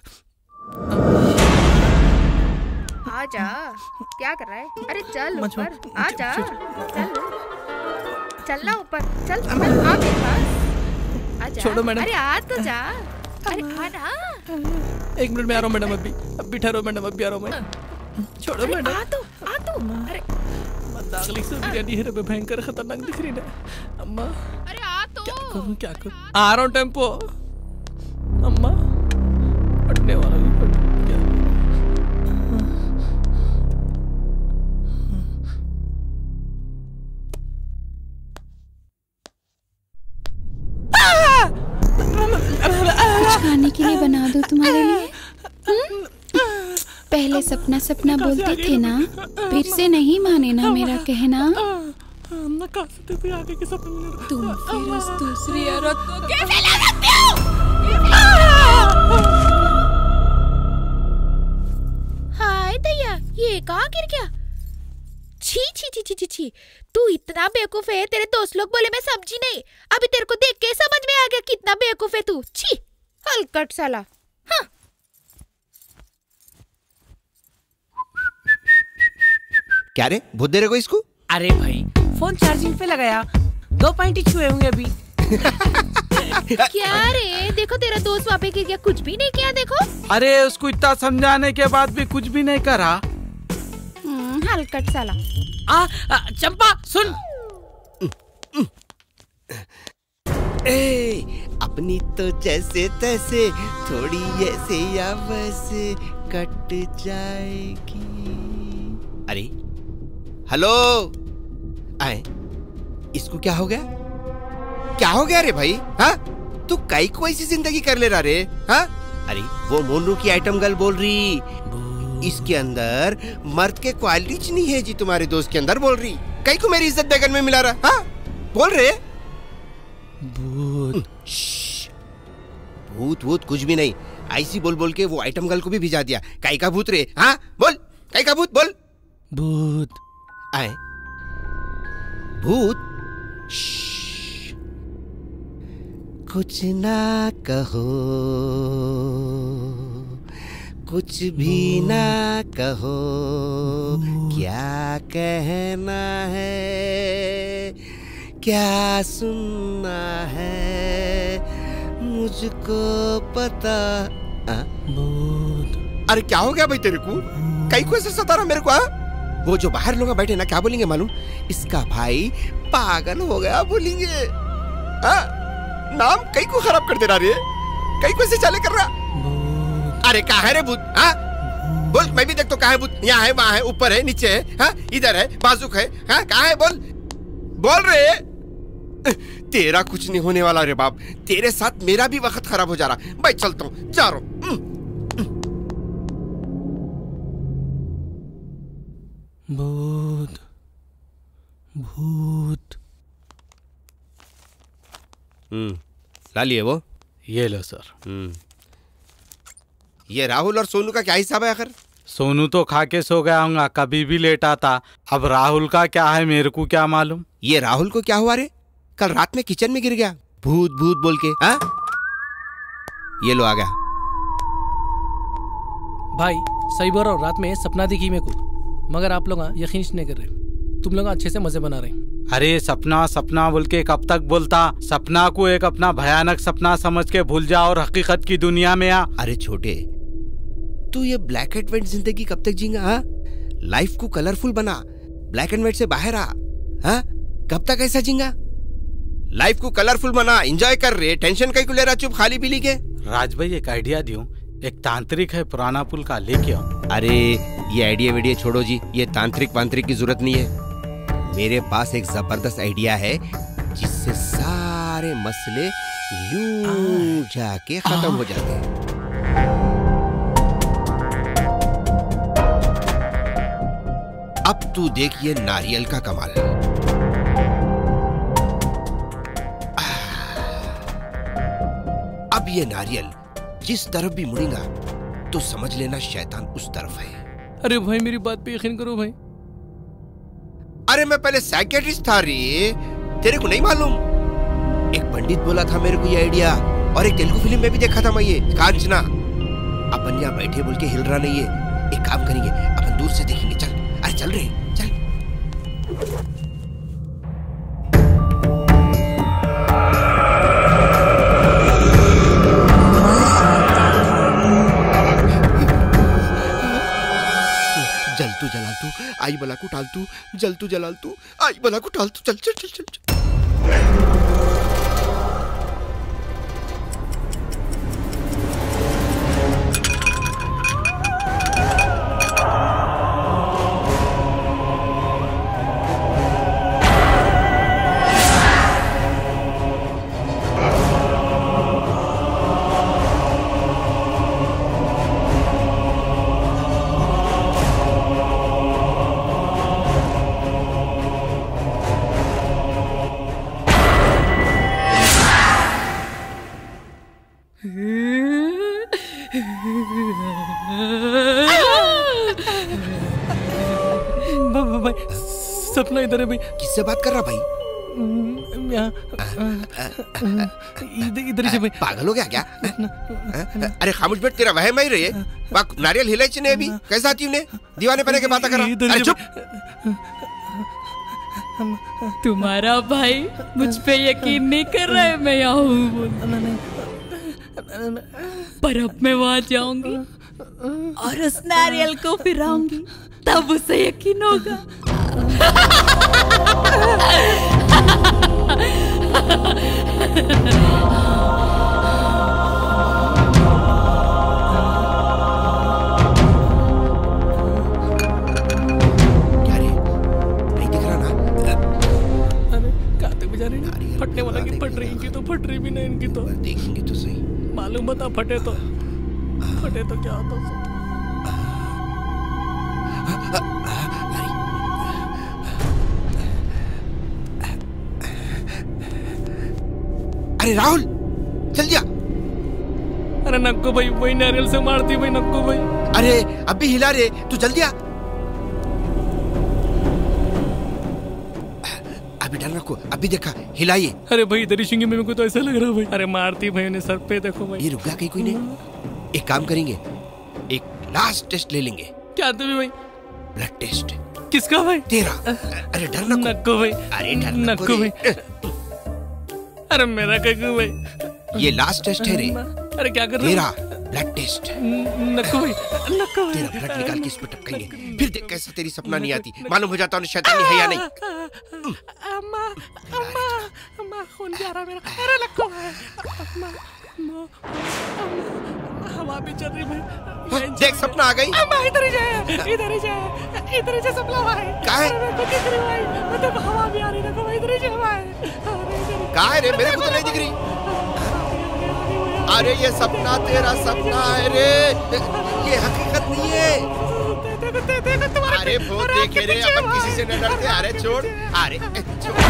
आजा, क्या कर रहा है? अरे चल ऊपर, आजा, चल चलना ऊपर, चल आ मेरे पास, आजा। छोड़ो मैडम। अरे आ तो जा, अरे आ ना। 1 मिनट में आ रहा हूँ मैडम, अभी ठहरो मैडम, अभी आ रहा हूँ मैं। छोड़ो मैडम। आ तो, अरे दागली से बिरयानी है रे, भयंकर खतरनाक दिख रही ना अम्मा। अरे आ तो क्या करूं आ रहा हूँ टेम्पो। अम्मा फटने वाला भी फट क्या कुछ खाने के लिए बना दो तुम्हारे लिए। पहले सपना सपना बोलते थे ना, फिर से नहीं माने ना मेरा कहना। आगे के सपने तुम फिर उस दूसरी औरत को कैसे ला सकते हो? हाय दैया, ये कहाँ गिर गया? छी छी छी छी छी छी, तू इतना बेवकूफ है। तेरे दोस्त लोग बोले मैं समझी नहीं, अभी तेरे को देख के समझ में आ गया कितना बेवकूफ है तू। छी हलकट साला। हाँ। क्या रे भूत दे रहे को इसको? अरे भाई फोन चार्जिंग पे लगाया, 2 पॉइंट ही छुए होंगे अभी। क्या रे, देखो तेरा दोस्त वहाँ पे गिर गया, कुछ भी नहीं किया। देखो अरे उसको इतना समझाने के बाद भी कुछ भी नहीं करा। हलकट साला। चंपा सुन। ए, अपनी तो जैसे तैसे थोड़ी ऐसे या वैसे कट जाएगी। अरे हेलो, आए, इसको क्या हो गया? क्या हो गया रे भाई? हाँ, तू काई को ऐसी जिंदगी कर ले रहा रे? हाँ, अरे वो मोनू की आइटम गर्ल बोल रही, इसके अंदर मर्द के क्वालिटीज नहीं है जी, तुम्हारे दोस्त के अंदर बोल रही। कई को मेरी इज्जत बैगन में मिला रहा? हाँ बोल रहे। भूत भूत भूत कुछ भी नहीं, ऐसी बोल बोल के वो आइटम गर्ल को भी भिजा दिया। काई का भूत रे? हाँ बोल, काई का भूत बोल। भूत आए, भूत कुछ ना कहो, कुछ भी ना कहो, क्या कहना है, क्या सुनना है, मुझको पता। अरे क्या हो गया भाई तेरे को? कई को ऐसे सता रहा मेरे को? वो जो बाहर लोग बैठे ना, क्या बोलेंगे मालूम? इसका भाई पागल हो गया बोलेंगे। नाम कई को खराब कर दे रहा रे, कई को ऐसे चाले कर रहा। अरे कहाँ है रे भूत? हाँ बोल, मैं भी देख तो कहाँ है भूत? यहाँ है, वहाँ है, ऊपर है, नीचे है, हाँ इधर है, बाजुक है, हाँ कहाँ है? बोल बोल रे। तेरा कुछ नहीं होने वाला रे बाप, तेरे साथ मेरा भी वक्त खराब हो जा रहा। मैं चलता हूँ, जा रहा हूँ। भूत भूत। ला लिए वो? ये लो सर। ये राहुल और सोनू का क्या हिसाब है आखिर? सोनू तो खा के सो गया होगा, कभी भी लेटा था। अब राहुल का क्या है मेरे को क्या मालूम। ये राहुल को क्या हुआ रे? कल रात में किचन में गिर गया भूत भूत बोल के। हाँ ये लो आ गया। भाई सही बोल रहा हूँ, रात में सपना दिखी मेरे को, मगर आप लोग यकीन नहीं कर रहे। तुम लोग अच्छे से मजे बना रहे। अरे सपना सपना बोल के कब तक बोलता? सपना को एक अपना भयानक सपना समझ के भूल जा और हकीकत की दुनिया में आ। अरे छोटे, तू ये ब्लैक एंड व्हाइट जिंदगी कब तक जीएगा? हाँ, लाइफ को कलरफुल बना, ब्लैक एंड व्हाइट से बाहर आ। हाँ, कब तक ऐसा जीएगा? लाइफ को कलरफुल बना, एंजॉय कर रहे, टेंशन कहीं को ले रहा चुप खाली पीली के। राज भाई एक आइडिया दियो, एक तांत्रिक है पुराना पुल का, लेके आओ। अरे ये आइडिया वीडियो छोड़ो जी, ये तांत्रिक वांत्रिक की जरूरत नहीं है। मेरे पास एक जबरदस्त आइडिया है जिससे सारे मसले यूं जाके खत्म हो जाते हैं। अब तू देख ये नारियल का कमाल। अब ये नारियल जिस तरफ भी मुड़ेगा तो समझ लेना शैतान उस तरफ है। अरे भाई मेरी बात पे यकीन करो भाई। अरे मैं पहले साइकियाट्रिस्ट था रे, तेरे को नहीं मालूम? एक पंडित बोला था मेरे को ये आइडिया, और एक तेलुगु फिल्म में भी देखा था मैं ये कांचना। अपन यहाँ बैठे बोल के हिल रहा नहीं है, एक काम करेंगे अपन दूर से देखेंगे। चल, अरे चल रे चल। जल तू जला तू, आई बला को टाल तू, जल तू जलाल तू, आई बला को टाल तू, चल चल चल चल, चल। भाई सपना इधर है भाई। किससे बात कर रहा भाई? इधर से भाई। पागल हो गया क्या? अरे खामोश बैठ, तेरा वहम ही रही है। नारियल हिलाई ने अभी कैसा आती उन्हें दीवाने पने के बात करा। अरे चुप। तुम्हारा भाई मुझ पे यकीन नहीं कर रहा है मैं यहाँ हूँ, पर अब मैं वहाँ जाऊंगी और उस नारियल को फिराऊंगी, तब उसे यकीन होगा। फटने वाला की फट रही, इनकी तो फट रही भी नहीं, इनकी तो देखेंगे तो सही। मालूम बता, फटे तो क्या होता। अरे राहुल चल जा। अरे नक्को भाई वही नारियल से मारती भाई, नक्को भाई। अरे अभी हिला रे, तू जल्दी आ। अभी डर रखो, अभी देखा हिलाइए। अरे भाई इधर ही मेरे को तो ऐसा लग रहा है भाई। अरे मारती भाई ने सर पे, देखो भाई। ये रुक गया कहीं कोई नहीं। एक काम करेंगे, एक लास्ट टेस्ट ले लेंगे। क्या तुम्हें भाई? Blood test. किसका भाई? तेरा। अरे डर नक्को भाई। अरे डर नक्को भाई। अरे मेरा कक्कू भाई। ये लास्ट टेस्ट है रे। अरे क्या कर रहे हो? तेरा ब्लड टेस्ट। नक्को भाई, नक्को भाई। तेरा ब्लड निकाल के इस पे टपकाएंगे, फिर देख कैसा तेरी सपना नहीं आती। मालूम हो जाता है शैतानी है या नहीं। अम्मा अम्मा अम्मा खून जा रहा मेरा। अरे नक्को भाई, अम्मा हवा भी चल रही भाई। देख सपना आ गई। अम्मा इधर ही जाए, इधर ही जाए, इधर ही जाए सपना भाई। काहे? मेरे को दिख रही भाई, मतलब हवा भी आ रही है भाई, इधर ही जाए भाई। काहे रे, मेरे को तो नहीं दिख रही। अरे ये सपना तेरा सपना है रे, ये हकीकत नहीं है। अरे वो देखे रे, अपन किसी से न डरते। अरे छोड़, अरे छोड़।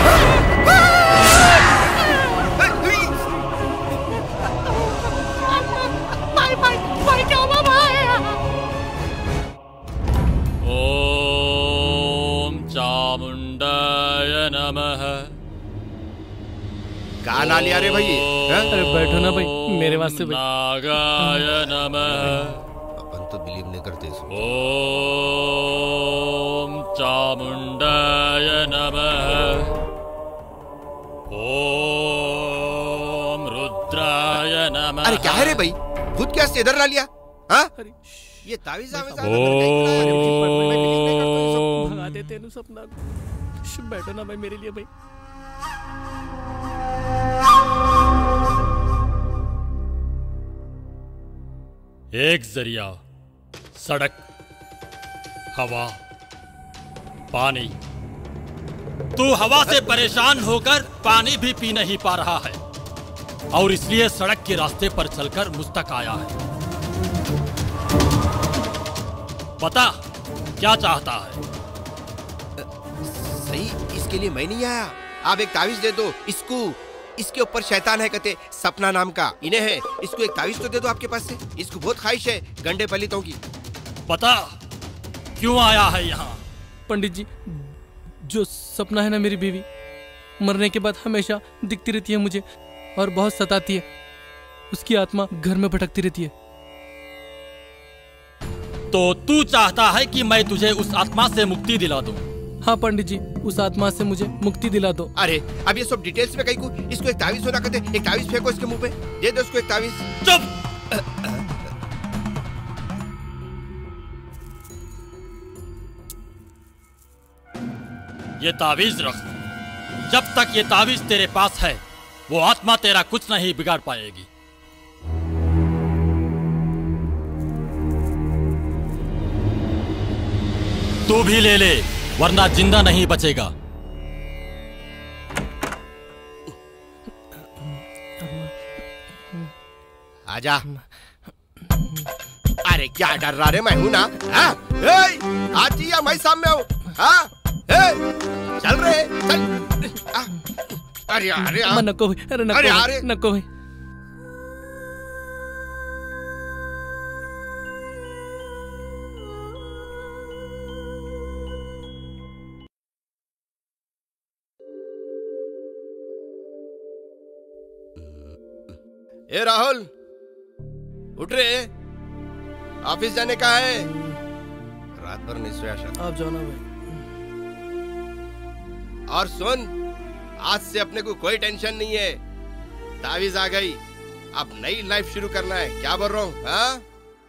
भाई क्या हुआ भाई? ओम चामुंडाय नमः। गाना लिया रे भाई। अरे बैठो ना भाई, मेरे वास्ते भाई। नागाय नमः। अपन तो बिलीव नहीं करते इसको। ओम चामुंडाय नमः। ओम रुद्राय नमः। अरे क्या है रे भाई, खुद क्या इधर ला लिया? हाँ? ये तावीज़ भगा देते हैं सपना। बैठो ना भाई मेरे लिए भाई। एक जरिया, सड़क, हवा, पानी। तू हवा से परेशान होकर पानी भी पी नहीं पा रहा है और इसलिए सड़क के रास्ते पर चलकर मुझ तक आया है। बता क्या चाहता है? सही, इसके लिए मैं नहीं आया। आप एक तावीज दे दो इसको। इसके ऊपर शैतान है कहते, सपना नाम का इन्हें है। इसको एक तावीज तो दे दो आपके पास से। इसको बहुत ख्वाहिश है गंडे पलितों की। बता क्यों आया है यहाँ? पंडित जी, जो सपना है ना मेरी बीवी मरने के बाद हमेशा दिखती रहती है मुझे और बहुत सताती है। उसकी आत्मा घर में भटकती रहती है। तो तू चाहता है कि मैं तुझे उस आत्मा से मुक्ति दिला दूं? हाँ पंडित जी, उस आत्मा से मुझे मुक्ति दिला दो। अरे अब ये सब डिटेल्स में कहीं को इसको एक तावीज होना कहते। एक तावीज फेंको इसके मुंह पे, दे दो इसको एक तावीज। चुप। ये तावीज रख। जब तक ये तावीज तेरे पास है वो आत्मा तेरा कुछ नहीं बिगाड़ पाएगी। तू भी ले ले वरना जिंदा नहीं बचेगा। आजा। अरे क्या डर रहा रे, मैं हूं ना। आज या मैं सामने हूं। चल रे चल। अरे अरे नको भाई, अरे नको अरे भाई, अरे नको भाई। ए राहुल उठ रे, ऑफिस जाने का है। रात भर नहीं सोया शायद। आप जाओ ना भाई। और सुन, आज से अपने को कोई टेंशन नहीं है। तावीज आ गई, अब नई लाइफ शुरू करना है। क्या बोल रहा हूँ? हाँ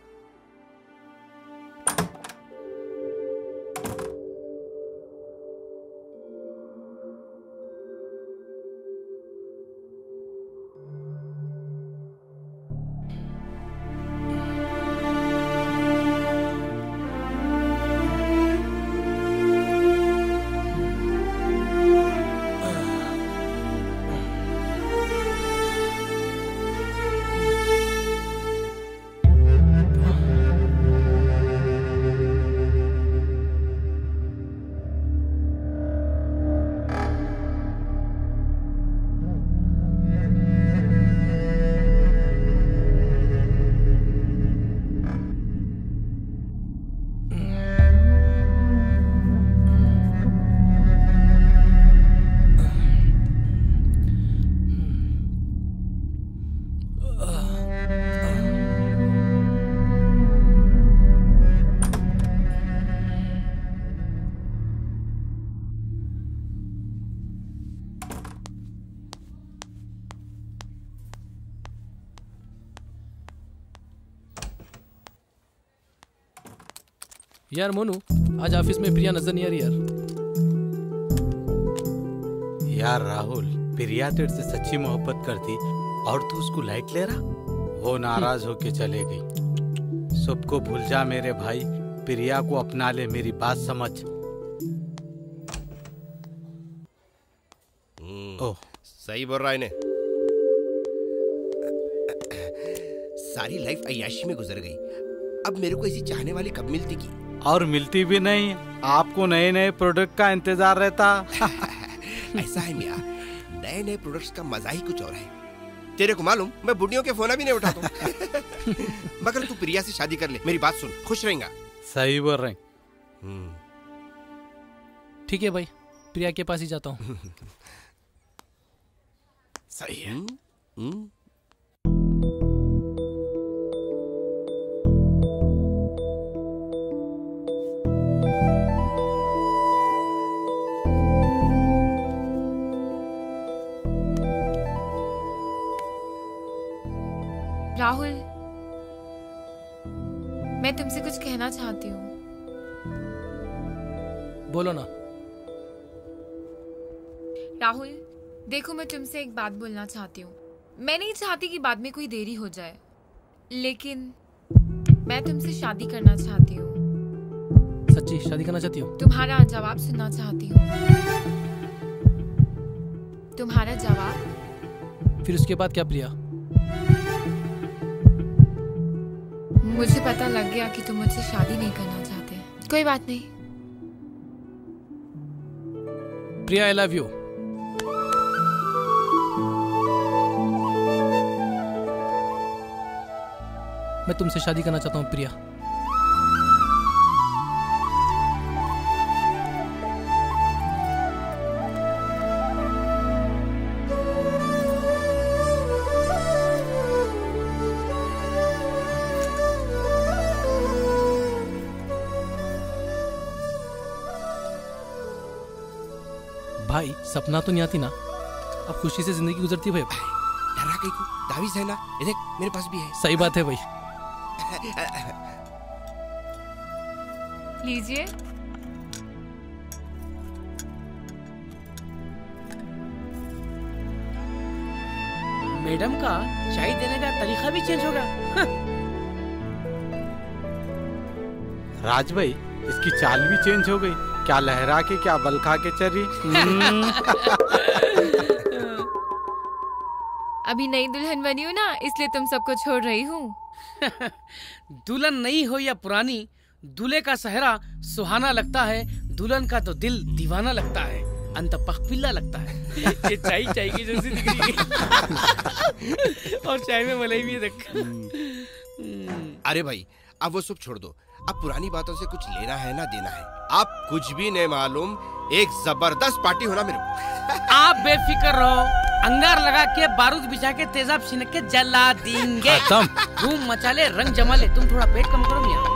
यार मोनू, आज ऑफिस में प्रिया नजर नहीं आ रही यार। यार राहुल, प्रिया तेरे से सच्ची मोहब्बत करती और तू उसको लाइक ले रहा। वो नाराज होके चले गई। सबको भूल जा मेरे भाई, प्रिया को अपना ले, मेरी बात समझ। ओह सही बोल रहा है इन्हें। सारी लाइफ अय्याशी में गुजर गई, अब मेरे को ऐसी चाहने वाली कब मिलती की? और मिलती भी नहीं। आपको नए नए प्रोडक्ट का इंतजार रहता। ऐसा है मियां, नए नए प्रोडक्ट्स का मजा ही कुछ और है। तेरे को मालूम, मैं बुढ़ियों के फोन भी नहीं उठाता हूँ। मगर तू प्रिया से शादी कर ले, मेरी बात सुन, खुश रहेगा। सही बोल रहे। ठीक है भाई, प्रिया के पास ही जाता हूँ। सही है। राहुल, मैं तुमसे कुछ कहना चाहती हूँ। बोलो ना। राहुल देखो, मैं तुमसे एक बात बोलना चाहती हूँ। मैं नहीं चाहती कि बाद में कोई देरी हो जाए, लेकिन मैं तुमसे शादी करना चाहती हूँ। सच्ची शादी करना चाहती हो? तुम्हारा जवाब सुनना चाहती हूँ। तुम्हारा जवाब। फिर उसके बाद क्या प्रिया? मुझे पता लग गया कि तुम मुझसे शादी नहीं करना चाहते। कोई बात नहीं। Priya, I love you. मैं तुमसे शादी करना चाहता हूँ प्रिया। भाई सपना तो नहीं आती ना, अब खुशी से जिंदगी गुजरती है भाई। डरा कहीं को, दावीज है ना, ये देख मेरे पास भी है। सही बात है भाई। लीजिए। मैडम का चाय देने का तरीका भी चेंज होगा। राज भाई, इसकी चाल भी चेंज हो गई। क्या लहरा के क्या बलखा के चली। अभी नई दुल्हन बनी हूँ ना, इसलिए तुम सबको छोड़ रही हूँ। दुल्हन नई हो या पुरानी, दूल्हे का सहरा सुहाना लगता है, दुल्हन का तो दिल दीवाना लगता है, अंत पखपिल्ला लगता है। ये चाय चाय की जैसी दिख रही है। और चाय में मलाई भी है। अरे भाई, अब वो सब छोड़ दो। अब पुरानी बातों से कुछ लेना है ना देना है। आप कुछ भी नहीं मालूम, एक जबरदस्त पार्टी होना मेरे को। आप बेफिक्र रहो, अंगार लगा के बारूद बिछा के तेजाब छिनक के जला देंगे। धूम मचा ले, रंग जमा ले। तुम थोड़ा पेट कम करो मियां।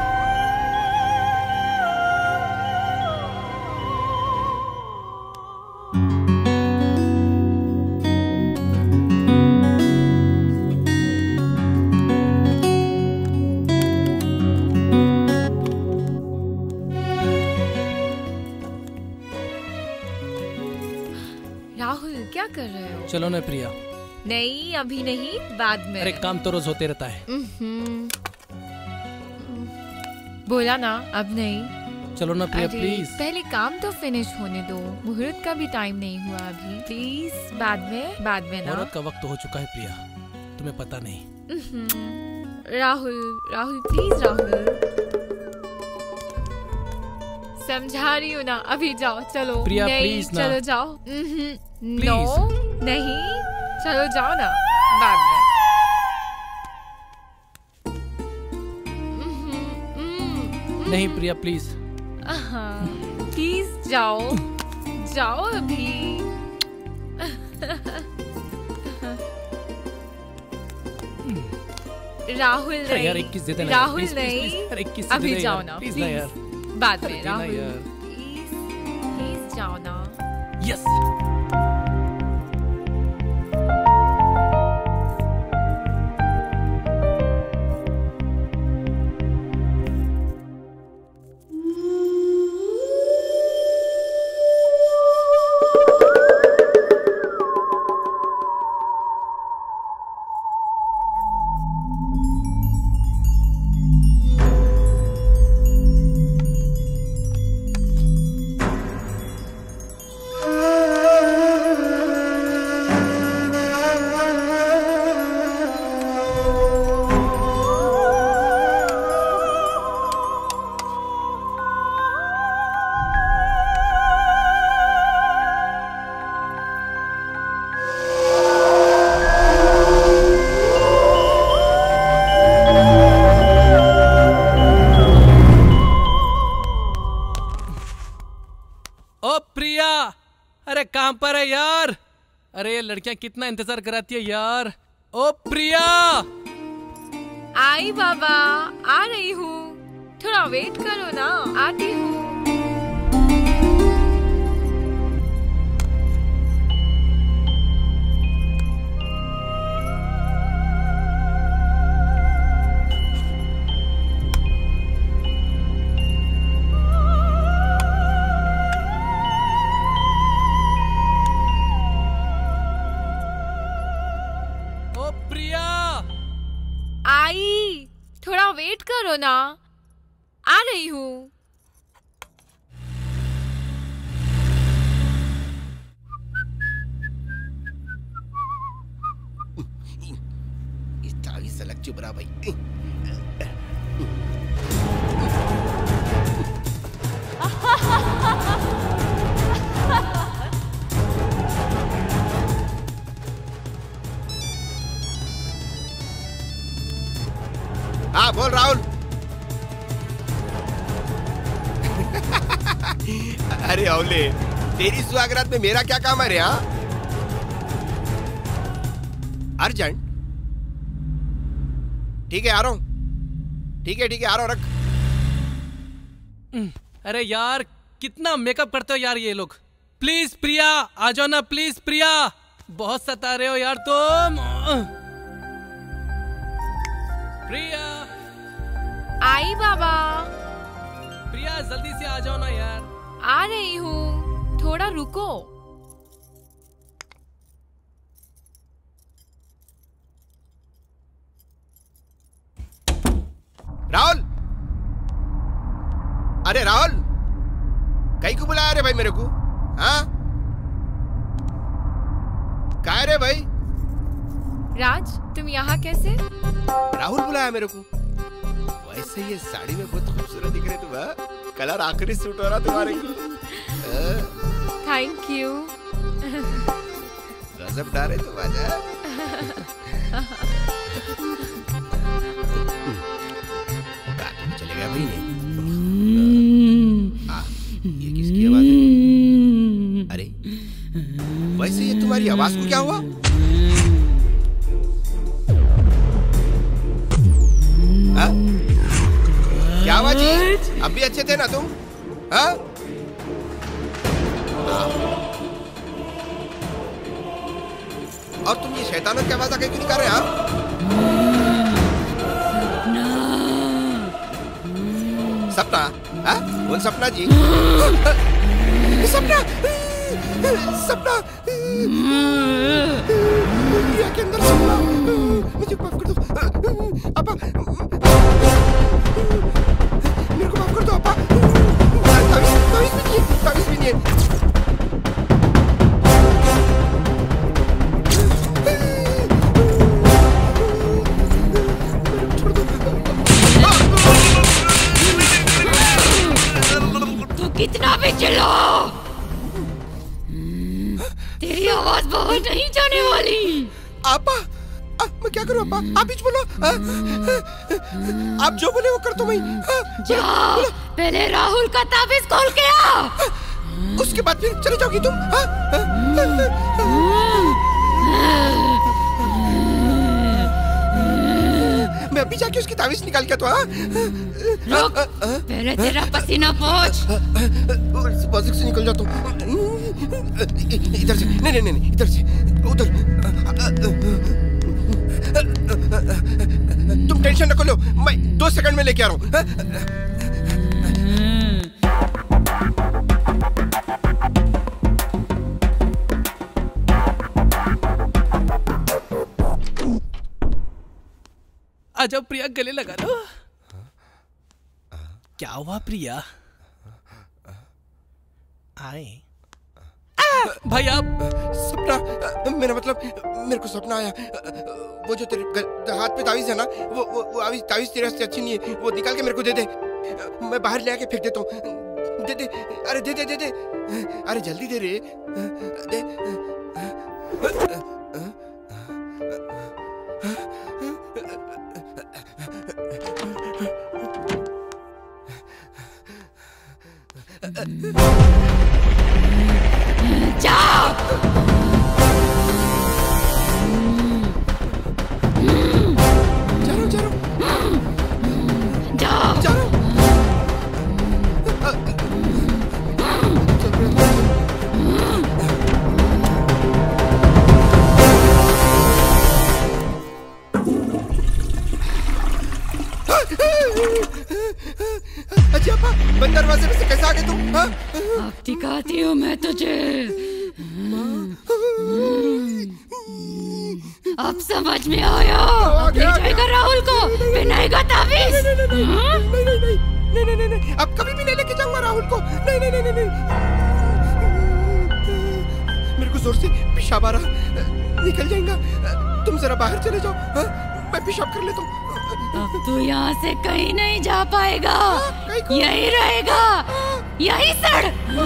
क्या कर रहे हो? चलो ना प्रिया। नहीं, अभी नहीं, बाद में। अरे काम तो रोज होते रहता है। बोला ना, अब नहीं। चलो ना प्रिया प्लीज। पहले काम तो फिनिश होने दो, मुहूर्त का भी टाइम नहीं हुआ अभी। प्लीज बाद में ना। मुहूर्त का वक्त हो चुका है प्रिया, तुम्हें पता नहीं। राहुल प्लीज, राहुल समझा रही हूँ ना, अभी जाओ। चलो प्रिया नहीं, प्लीज ना। चलो जाओ। नो नहीं, चलो जाओ ना, बाद में। नहीं प्रिया प्लीज। प्लीज जाओ, जाओ अभी। राहुल नहीं, यार 21 देते ना, राहुल प्लीज, नहीं, प्लीज, प्लीज, 21 अभी दे जाओ यार, ना, प्लीज ना यार। बाद में। देना राहुल यार। प्लीज जाओ ना। यस। कहाँ पर है यार? अरे ये लड़कियां कितना इंतजार कराती है यार। ओ प्रिया! आई बाबा, आ रही हूँ, थोड़ा वेट करो ना, आती हूँ। आई, थोड़ा वेट करो ना, आ रही हूँ। इस तावी सलग चुप रहा भाई। हाँ बोल राहुल। अरे औले, तेरी सुहागरात में मेरा क्या काम है रे? हाँ अर्जेंट? ठीक है आ रहा हूँ, ठीक है आ रहा हूँ, रख। अरे यार कितना मेकअप करते हो यार ये लोग। प्लीज प्रिया आ जाओ ना, प्लीज प्रिया, बहुत सता रहे हो यार तुम। प्रिया आई बाबा। प्रिया जल्दी से आ जाओ ना यार। आ रही हूँ, थोड़ा रुको। राहुल, अरे राहुल, कहीं को बुलाया रे भाई मेरे को? हाँ, कहाँ रे भाई? राज, तुम यहाँ कैसे? राहुल बुलाया मेरे को। वैसे ये साड़ी में बहुत खूबसूरत दिख रहे तुम। कलर आखिरी सूट हो रहा तुम्हारे को। Thank you. गजब डाले तुम आज। चले गया भाई ने। ये किसकी आवाज है? अरे वैसे ये तुम्हारी आवाज को क्या हुआ? क्या आवाज है? अब भी अच्छे थे ना तुम? हाँ? और तुम ये शैतानत की आवाज आके क्यों निकाल रहे? हाँ? सपना? हाँ? कौन सपना जी? सपना? सपना? प्रिया के अंदर सपना? मुझे माफ कर दो अपा, मेरे को माफ कर दो अपा। तावीज़ भी नहीं है। तू कितना भी चिल्लाओ, तेरी आवाज बाहर नहीं जाने वाली। आपा, मैं क्या करूं आपा? आप ही बोलो। आप जो बोले वो कर दो मैं। जा, पहले राहुल का ताबीज खोल के आ। उसके बाद फिर चले जाओगी तुम? मैं अभी जाके उसकी ताबीज निकाल के तो। रुक, पहले तेरा पसीना पोंछ। बाजिक से निकल जाता हूँ। इधर से नहीं, इधर से उधर। तुम टेंशन न लो, मैं 2 सेकंड में लेके आ रहा हूँ। आजा प्रिया, गले लगा लो। क्या हुआ प्रिया? आए भाई आप। सपना, मेरा मतलब मेरे को सपना आया। वो जो तेरे हाथ पे तावीज है ना, वो तावीज तेरे से अच्छी नहीं है। वो निकाल के मेरे को दे दे, मैं बाहर ले आके फेंक देता हूँ। दे दे, अरे दे दे दे दे, अरे जल्दी दे रे, दे। जाओ। अच्छा अपा, बंद दरवाजे में से कैसे आ गए तुम? अब दिखाती हूँ मैं तुझे। अब समझ में आया? ले जाएगा राहुल को, पहनाएगा ताबीज। नहीं, अब कभी भी नहीं लेके जाऊंगा राहुल को। नहीं। मेरे को जोर से पेशाब आ रहा, निकल जाएगा। तुम जरा बाहर चले जाओ, मैं पेशाब कर लेता हूँ। अब तू यहाँ से कहीं नहीं जा पाएगा, यही रहेगा, यही सड़।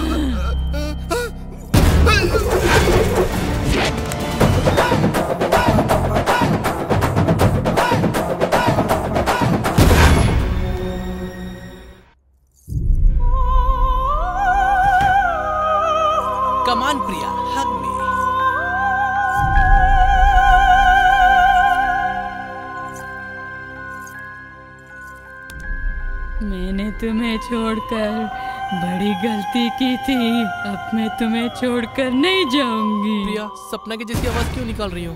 कमान प्रिया, हग में। मैंने तुम्हें छोड़कर बड़ी गलती की थी। अब मैं तुम्हें छोड़कर नहीं जाऊंगी। प्रिया, सपना की जैसी आवाज क्यों निकाल रही हो?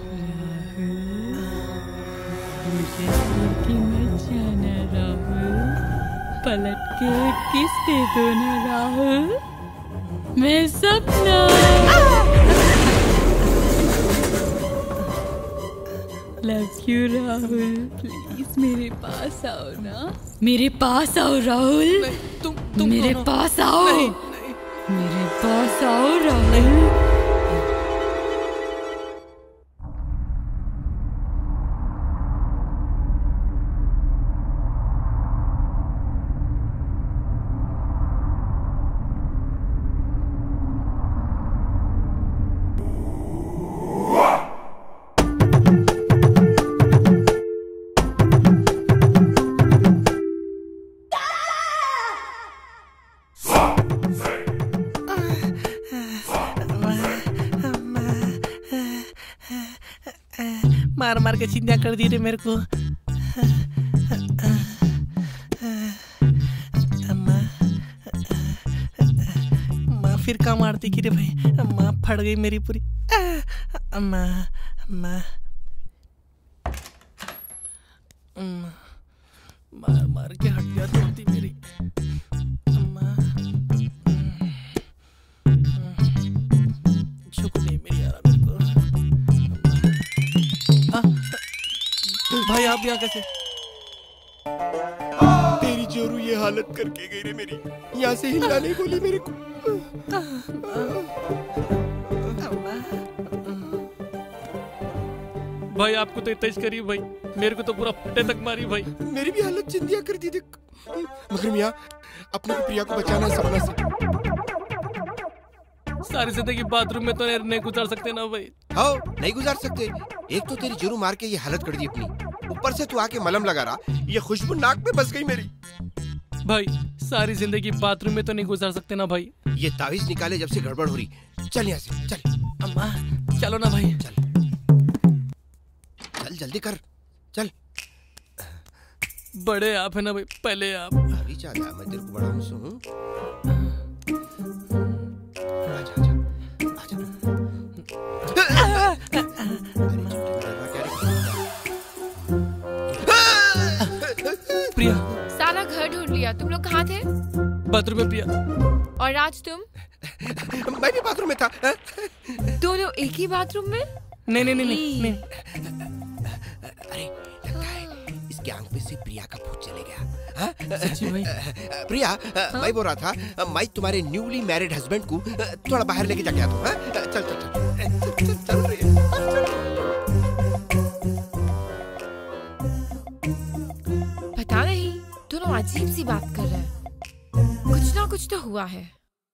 मुझे छोड़ के मत जाना राहुल, पलट के किस दे दो ना राहुल। मैं सपना लव यू राहुल, प्लीज मेरे पास आओ ना, मेरे पास आओ राहुल, तुम मेरे पास आओ, मेरे पास आओ राहुल। मार मार के चिंता कर दी रे मेरे को। माँ फिर का मारती की रे भाई, माँ फट गई मेरी पूरी। अम्मा अम्मा मार मार के हड्डियाँ तोड़ती मेरी। अम्मा सुकून नहीं मेरी यार मेरे को। भाई आप यहाँ कैसे? तेरी जोरू ये हालत करके गई रे मेरी, यहाँ से हिलना नहीं बोली मेरे को। भाई आपको तो इतना करी भाई, मेरे को तो पूरा फटे तक मारी भाई। मेरी भी हालत चिंदिया कर दी देख। मगर मियाँ अपने को प्रिया को बचाना है सपना से। सारी जिंदगी बाथरूम में तो नहीं गुजार सकते ना भाई। हाँ नहीं गुजार सकते। एक तो तेरी जोरू मार के ये हालत कर दी अपनी, ऊपर से तू आके मलम लगा रहा, ये खुशबू नाक में बस गई मेरी। भाई सारी जिंदगी बाथरूम में तो नहीं गुजार सकते ना भाई। ये तावीज निकाले जब से गड़बड़ हो रही। चल यहाँ से चल। अम्मा चलो ना भाई। चल चल जल्दी कर चल। बड़े आप है ना भाई, पहले आप। अभी चल मैं तेरे को बड़ा हूँ सुन। प्रिया सारा घर ढूंढ लिया, तुम लोग कहाँ थे? बाथरूम में प्रिया। और आज तुम? मैं भी बाथरूम में था। दोनों एक ही बाथरूम में? नहीं नहीं नहीं नहीं। अरे लगता है इसके आंख में से प्रिया का भूत चले गया। सच्ची भाई? प्रिया मैं बोल रहा था मैं तुम्हारे न्यूली मैरिड हस्बैंड को थोड़ा बाहर लेके जाके आता हूँ। चल चल चल चल पता नहीं दोनों अजीब सी बात कर रहे हैं, कुछ ना कुछ तो हुआ है।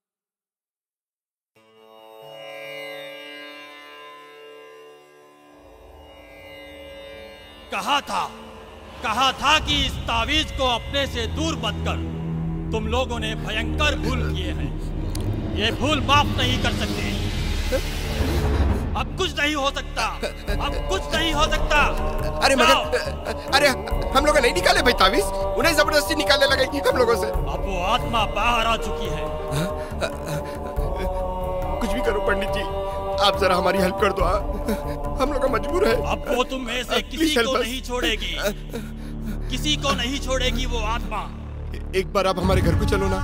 कहा था कि इस तावीज को अपने से दूर मत कर। तुम लोगों ने भयंकर भूल किए हैं, ये भूल माफ नहीं कर सकते। अब कुछ नहीं हो सकता, अब कुछ नहीं हो सकता। अरे मगर अरे हम लोग नहीं निकाले भाई तावीज, उन्हें जबरदस्ती निकालने लगे हम लोगों से। अब वो आत्मा बाहर आ चुकी है। कुछ भी करो पंडित जी, आप जरा हमारी हेल्प कर दो। हम लोग मजबूर है। अब वो तुम में से किसी को नहीं छोड़ेगी, किसी को नहीं छोड़ेगी वो आत्मा। एक बार आप हमारे घर को चलो ना।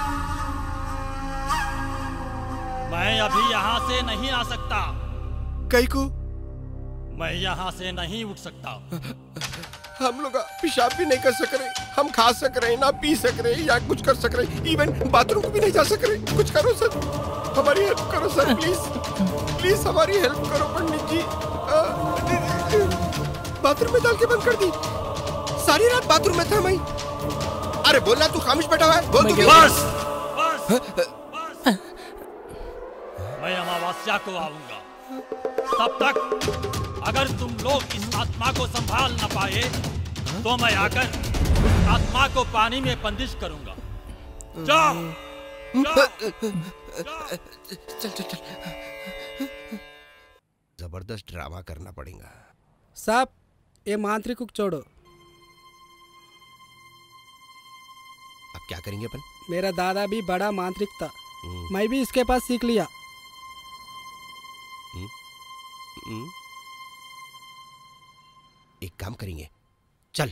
मैं अभी यहाँ से नहीं आ सकता। कहीं को? मैं यहाँ से नहीं उठ सकता। हम लोग पेशाब भी नहीं कर सक रहे, हम खा सक रहे ना पी सक रहे या कुछ कर सक रहे, इवन बाथरूम को भी नहीं जा सक रहे। कुछ करो सर, हमारी हेल्प करो सर, प्लीज प्लीज हमारी हेल्प करो पंडित जी। बाथरूम में डाल के बंद कर दी, सारी रात बाथरूम में था मैं। अरे बोलना, तू खामोश बैठा हुआ है, बोल तू। बस बस मैं अमावस्या को आऊंगा, तब तक अगर तुम लोग इस आत्मा को संभाल न पाए तो मैं आकर उस आत्मा को पानी में बंदिश करूंगा। जाओ, चल चल चल। जबरदस्त ड्रामा करना पड़ेगा। साहब ये मांत्रिक को छोड़ो। अब क्या करेंगे अपन? मेरा दादा भी बड़ा मांत्रिक था, मैं भी इसके पास सीख लिया। एक काम करेंगे, चल।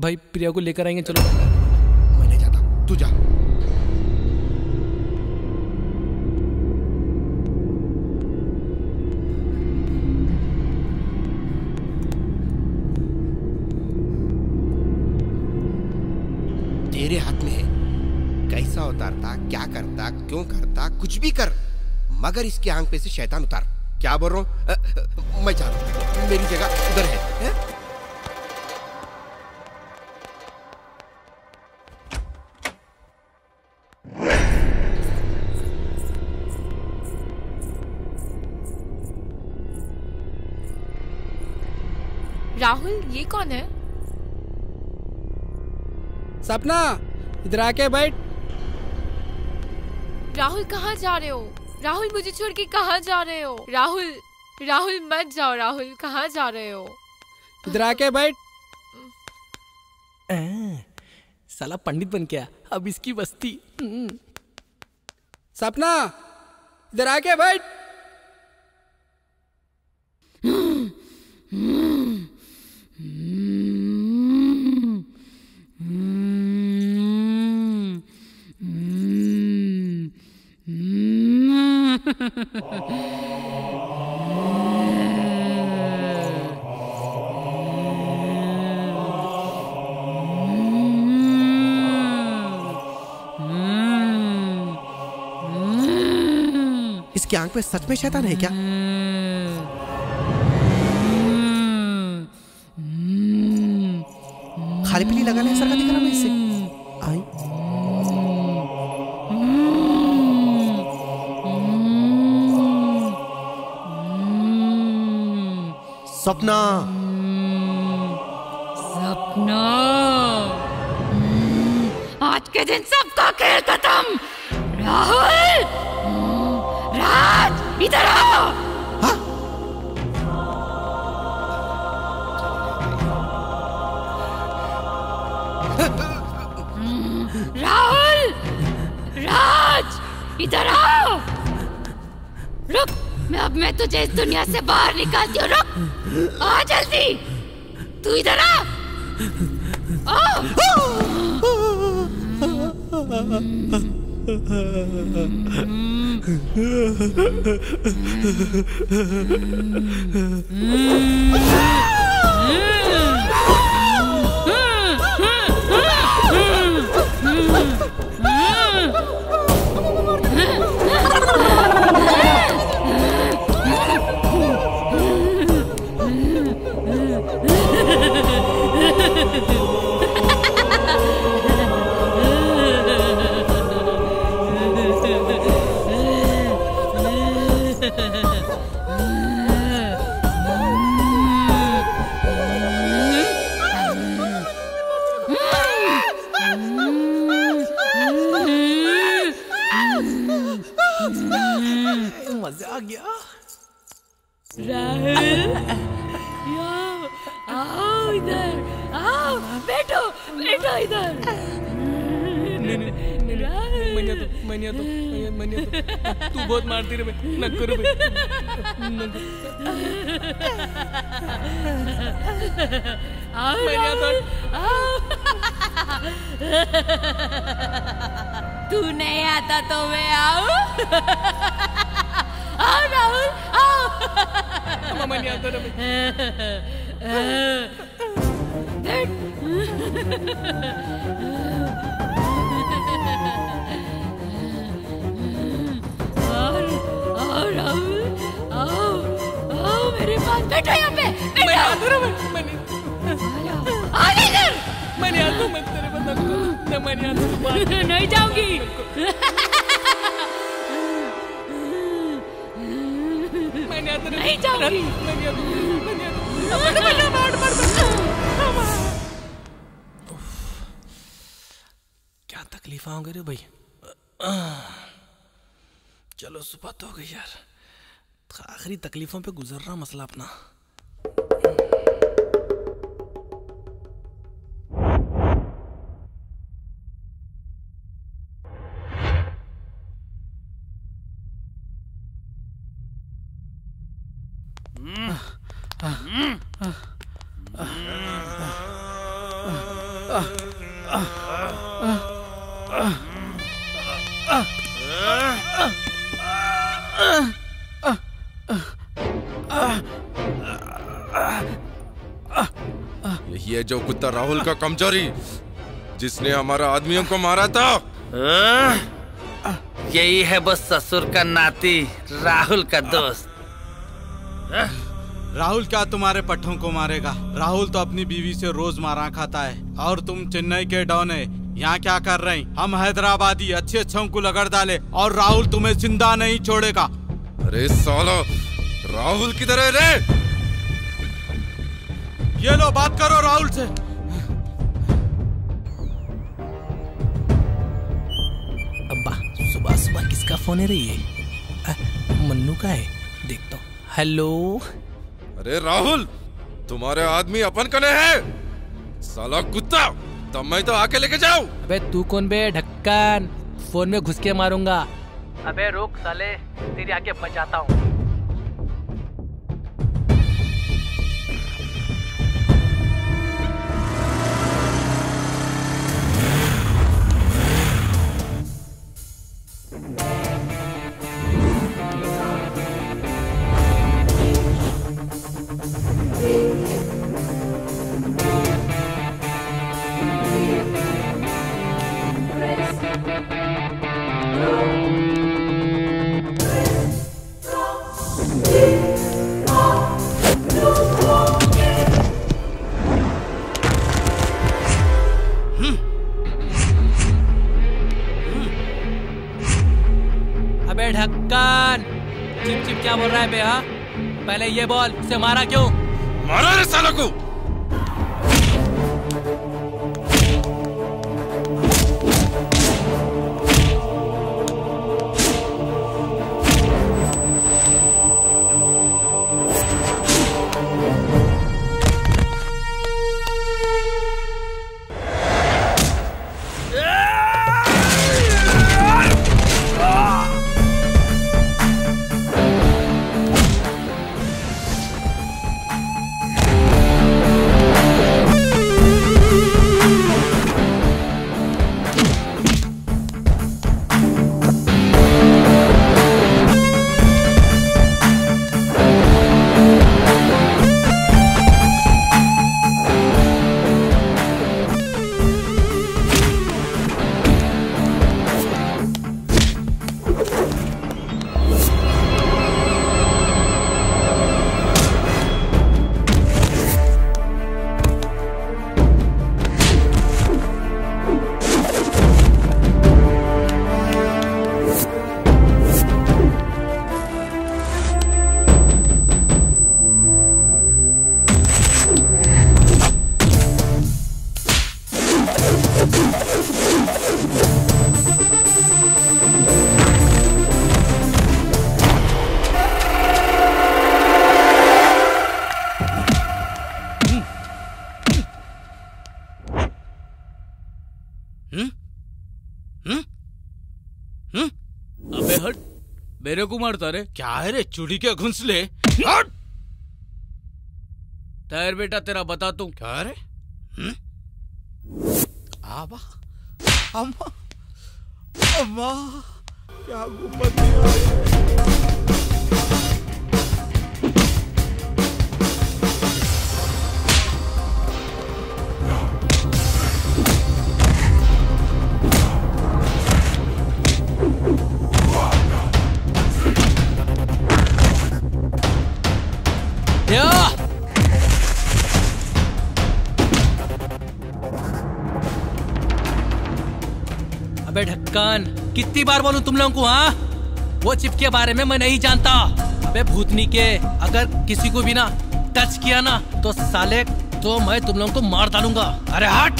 भाई प्रिया को लेकर आएंगे, चलो। मैं नहीं जाता, तू जा। तेरे हाथ में है, कैसा उतारता, क्या करता, क्यों करता, कुछ भी कर, मगर इसकी आंख पे से शैतान उतार। क्या बोल रहा हूँ? मैं चाहता हूँ, मेरी जगह उधर है? राहुल, ये कौन है? सपना, इधर आके बैठ। राहुल कहाँ जा रहे हो? राहुल मुझे छोड़ के कहाँ जा रहे हो? राहुल, राहुल मत जाओ। राहुल कहाँ जा रहे हो? इधर आके बैठ। साला पंडित बन गया, अब इसकी बस्ती। सपना, इधर आके बैठ। इसकी आंख में सच में शैतान है क्या? खाली पीली लगाने ऐसा दिख रहा है इससे। आई सपना, सपना, आज के दिन सबका खेल खत्म। राहुल, राज, इधर आओ। राहुल, राज, इधर आओ। रुक, मैं तुझे इस दुनिया से बाहर निकालती हूँ। रुक, आ जल्दी। तू इधर आ। मजा आ गया। राहुल, आओ इधर, आओ, बैठो, बैठो इधर। तू बहुत मारती रे, न करो तू नहीं आता तो मैं आऊं। आओ राहुल, आओ। मामा नहीं आता रे। आओ राहुल, आओ, आओ मेरे पास बैठो, यहाँ पे बैठो। आगे इधर। मैं नहीं आता, मैं तेरे बता दूँ। मैं नहीं आता, नहीं जाऊंगी। नहीं जाऊंगी। क्या तकलीफ होंगे रे भाई। चलो सुबह तो हो गई यार, आखिरी तकलीफों पे गुजर रहा मसला अपना। यही है जो कुत्ता राहुल का कमजोरी, जिसने हमारा आदमियों को मारा था। यही है बस ससुर का नाती, राहुल का दोस्त। राहुल क्या तुम्हारे पट्टों को मारेगा? राहुल तो अपनी बीवी से रोज मारा खाता है, और तुम चेन्नई के डॉन है। यहाँ क्या कर रहे हैं? हम हैदराबादी अच्छे अच्छों को लगड़ डाले, और राहुल तुम्हें जिंदा नहीं छोड़ेगा। अरे साला, राहुल किधर है रे? ये लो, बात करो राहुल से। अब्बा, सुबह सुबह किसका फोन है रे ये? मन्नू का है, देखता हूँ। हेलो। अरे राहुल, तुम्हारे आदमी अपन कने है? साला कुत्ता, तब मैं तो आके लेके जाऊं। अबे तू कौन बे ढक्कन? फोन में घुस के मारूंगा। अबे रुक साले, तेरी आगे बचाता हूँ। अबे ढक्कन, चिप चिप क्या बोल रहा है बे? हाँ, पहले ये बोल, उसे मारा क्यों? मारा रे साला को। अबे हट, मेरे को मारता रे? क्या है रे, चूड़ी के घुंसले? हट! ठहर बेटा, तेरा बता तू। क्या रे? आबा, अम्मा, अम्मा, क्या गुम्बद अबे ढक्कन, कितनी बार बोलूं तुम लोगों को? हाँ, वो चिप के बारे में मैं नहीं जानता। अबे भूतनी के, अगर किसी को भी ना टच किया ना तो साले, तो मैं तुम लोगों को मार डालूंगा। अरे हट!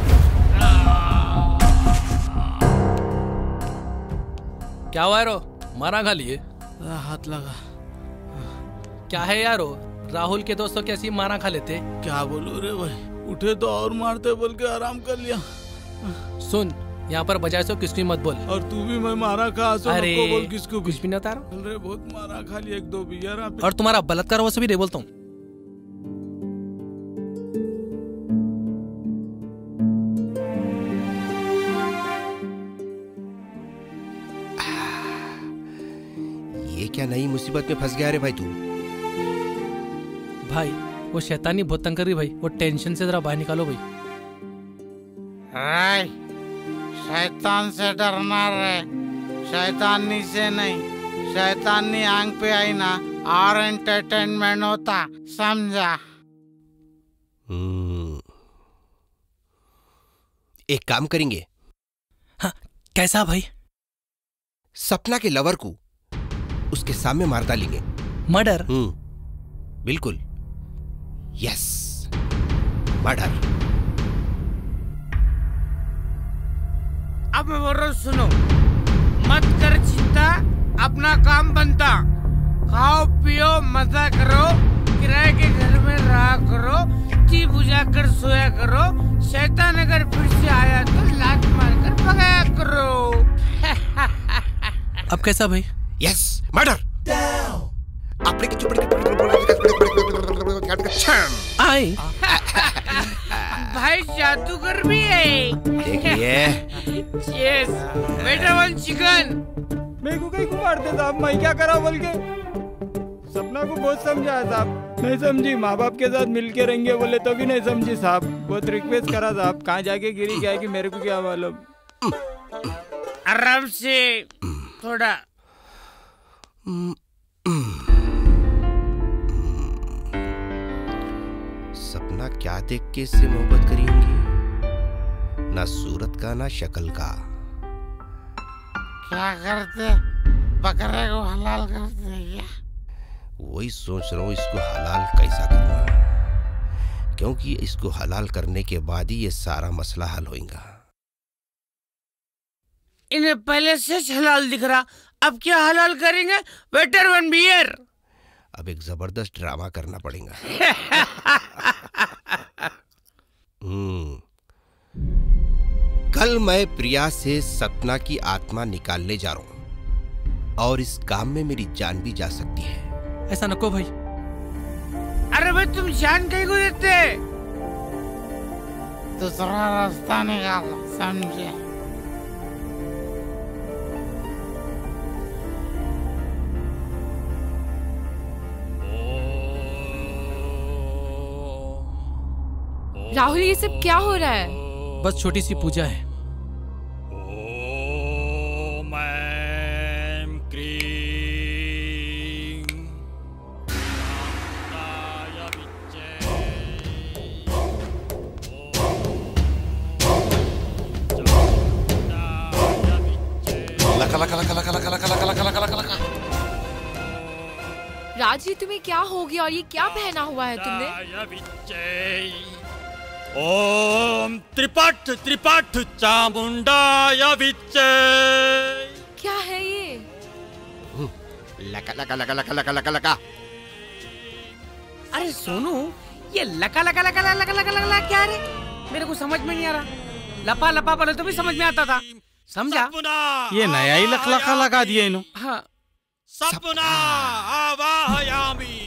क्या हुआ यारो, मारा खा लिए? हाथ लगा। क्या है यारो, राहुल के दोस्तों कैसी मारा खा लेते? क्या बोलूं रे भाई, उठे तो और मारते बोल के आराम कर लिया। सुन, यहाँ पर बजाय सो किसको मत बोल। और तू भी मैं मारा खा सो अरे बोल किसको कुछ भी नहीं होता रे, बहुत मारा खा लिया, एक दो बियर। और तुम्हारा बलात्कार वो से भी नहीं बोलता हूँ। ये क्या नई मुसीबत में फंस गया रे भाई तू? भाई वो शैतानी बहुत तंग कर रही भाई, वो टेंशन से जरा बाहर निकालो भाई। राय, शैतान से डरना रे, शैतानी से नहीं। शैतानी आंख पे आई ना और एंटरटेनमेंट होता, समझा? एक काम करेंगे। हाँ, कैसा भाई? सपना के लवर को उसके सामने मार डालेंगे। मर्डर? बिल्कुल, यस, मर्डर। अब मैं बोल रहा हूँ, सुनो, मत कर चिंता, अपना काम बनता। खाओ पियो मजा करो, किराए के घर में रहा करो, टी बुझा कर सोया करो। शैतान अगर फिर से आया तो लात मारकर भगाया करो। अब कैसा भाई? Yes, murder. आपने की आई भाई जादूगर भी है। देखिए। Yes, waiter one chicken. मेरे को कहीं को मारते साहब, मैं क्या करा बोल के? सपना को बहुत समझाया साहब, नहीं समझी। माँ बाप के साथ मिलके रहेंगे बोले तो भी नहीं समझी साहब। बहुत रिक्वेस्ट करा साहब, कहाँ जाके गिरी क्या है कि मेरे को क्या मालूम। आराम से थोड़ा। सपना क्या देख के इससे मोहब्बत करी होंगी? ना सूरत का ना शक्ल का। क्या करते? बकरे को हलाल करते क्या? वही सोच रहा हूँ, इसको हलाल कैसा करना, क्योंकि इसको हलाल करने के बाद ही ये सारा मसला हल होगा। इन्हें पहले से हलाल दिख रहा, अब क्या हलाल करेंगे? Waiter one beer. अब एक जबरदस्त ड्रामा करना पड़ेगा। कल मैं प्रिया से सपना की आत्मा निकालने जा रहा हूँ और इस काम में मेरी जान भी जा सकती है। ऐसा नको भाई। अरे भाई तुम जान कहीं को देते? दूसरा रास्ता निकालो, समझे? राहुल, ये सब क्या हो रहा है? बस छोटी सी पूजा है। राजी, तुम्हें क्या हो गया और ये क्या पहना हुआ है तुमने? ओम त्रिपठ त्रिपठ चामुंडाय विच्चे। क्या है ये? लका लका लका लका लका लका लका। अरे सोनू, ये लका लका लका लका लका लका लका क्या रे? मेरे को समझ में नहीं आ रहा। लपा लपा बोले तो भी समझ में आता था, समझा? ये नया ही लखलखा लगा दिया इन्हों। हाँ। सपना आवाहयामि।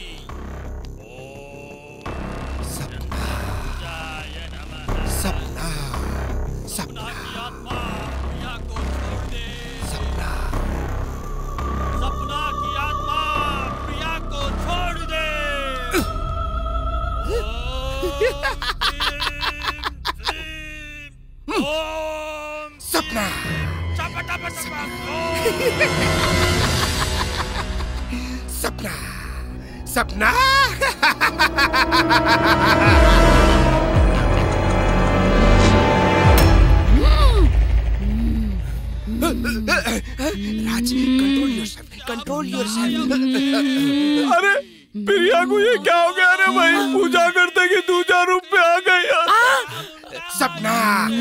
सपना सपना की आत्मा प्रिया को छोड़ दे। सपना सपना की आत्मा प्रिया को छोड़ दे। Sapna Sapna Sapna. Raj, control yourself, control yourself. अरे प्रिया को ये क्या हो गया रे भाई? पूजा करते कि दूजा रूप पे आ गई यार। सपना।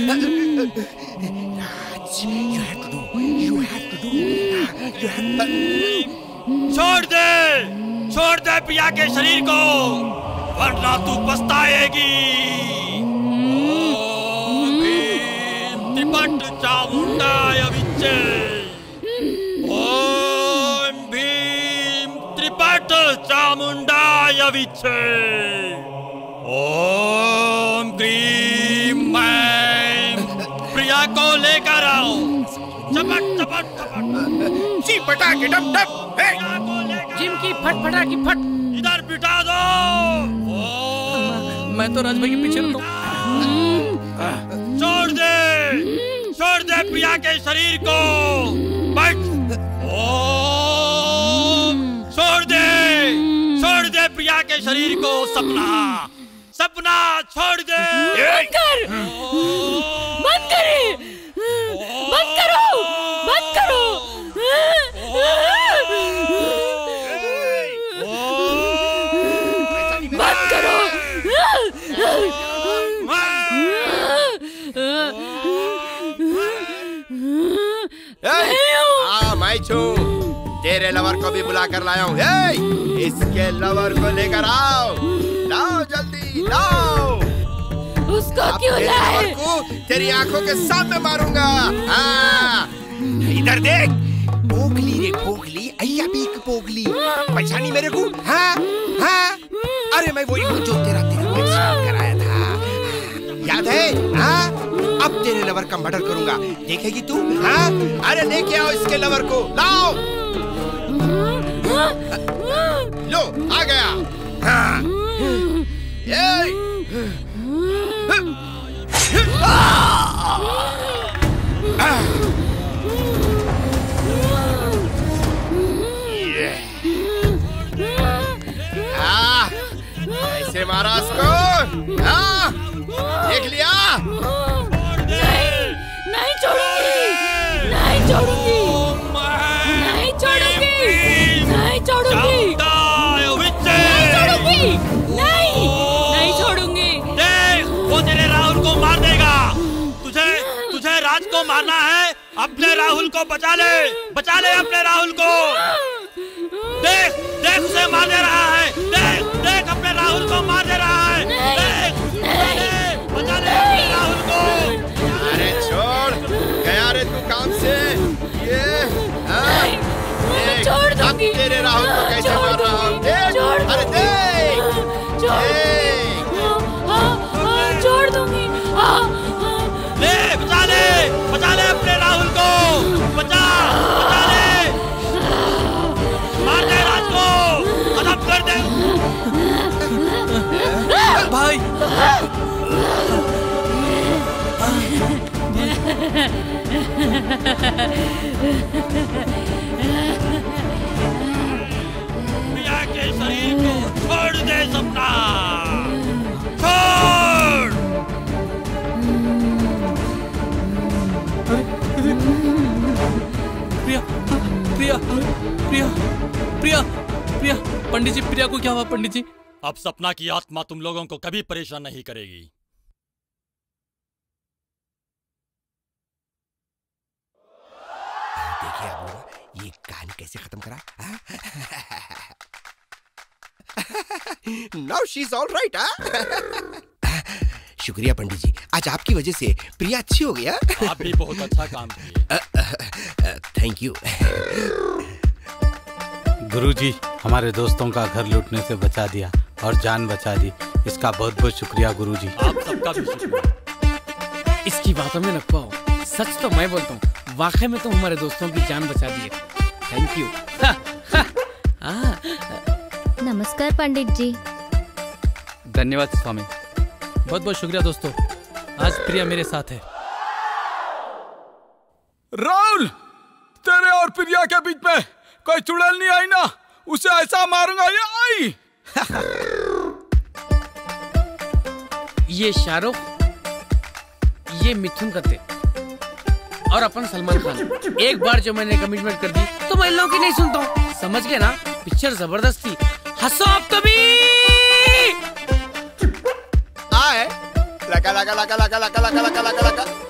राज, you have to do, you have to do, you have to... छोड़ दे प्रिया के शरीर को, वरना तू पछताएगी। ओम भीम त्रिपठ चामुंडाय विच्चे। ओम भीम त्रिपठ चामुंडाय विच्चे। ओम क्रीम मैं प्रिया को लेकर आओ। चपट चपट चपट। जी पटा के डप डप। जिम की फटफटा की फट। इधर बिठा दो। मैं तो राज भाई के पीछे रहता हूँ। छोड़ दे प्रिया के शरीर को। बैठ। छोड़ दे प्रिया के शरीर को। सपना छोड़ दे। बंद करो। मैं छू। तेरे लवर को भी बुला कर लाया हूँ। इसके लवर को लेकर आओ। लाओ जल्दी लाओ। उसको क्यों लाए? तेरी आंखों के सामने मारूंगा। इधर देख। पोगली रे पोगली, अय्या बीक पोगली। पहचानी मेरे को? हाँ? अरे मैं वही हूँ जो तेरा एक्सीडेंट कराया था। याद है? हाँ? अब तेरे लवर का मर्डर करूंगा। देखेगी तू? हाँ? अरे लेके आओ इसके लवर को। लाओ। लो आ गया। हाँ। ऐसे मारा इसको। देख लिया? नहीं छोड़ूंगी। नहीं छोड़ूंगी। देख, वो तेरे राहुल को मार देगा। तुझे राज को मारना है। अपने राहुल को बचा ले अपने राहुल को। देख उसे मार दे रहा है। देख अपने राहुल को मार दे रहा है। बचा ले अपने राहुल को। अरे छोड़ गया रे तू काम से। ये छोड़ दूंगी। तेरे राहुल को कैसे मार रहा हूँ। अरे देख। छोड़ दूंगी। बचा ले अपने राहुल को। बचा ले। मार दे राज को। खत्म कर दे भाई। प्रिया के शरीर को छोड़ दे सपना। छोड़। प्रिया पंडित जी, प्रिया को क्या हुआ पंडित जी? अब सपना की आत्मा तुम लोगों को कभी परेशान नहीं करेगी। देखिए अब ये कहानी कैसे खत्म करा। Now she's all right, शुक्रिया पंडित जी, आज आपकी वजह से प्रिया अच्छी हो गया। आप भी बहुत अच्छा काम किए। Thank you. गुरुजी, हमारे दोस्तों का घर लूटने से बचा दिया और जान बचा दी। इसका बहुत बहुत शुक्रिया गुरुजी। आप सबका भी शुक्रिया। इसकी बातों में न पाओ, सच तो मैं बोलता हूँ, वाकई में तुम हमारे दोस्तों की जान बचा दी है। Thank you. नमस्कार पंडित जी। धन्यवाद स्वामी। बहुत बहुत शुक्रिया दोस्तों, आज प्रिया मेरे साथ है। राहुल, तेरे और प्रिया के बीच में कोई चुड़ैल नहीं आई ना? उसे ऐसा मारूंगा ये आई। ये शाहरुख, ये मिथुन करते और अपन सलमान खान। एक बार जो मैंने कमिटमेंट कर दी तो मैं इन लोगों की नहीं सुनता हूँ। समझ गए ना? पिक्चर जबरदस्त थी। हंसो आप कभी। आए लगा लगा लगा लगा लगा लगा लगा लगा लगा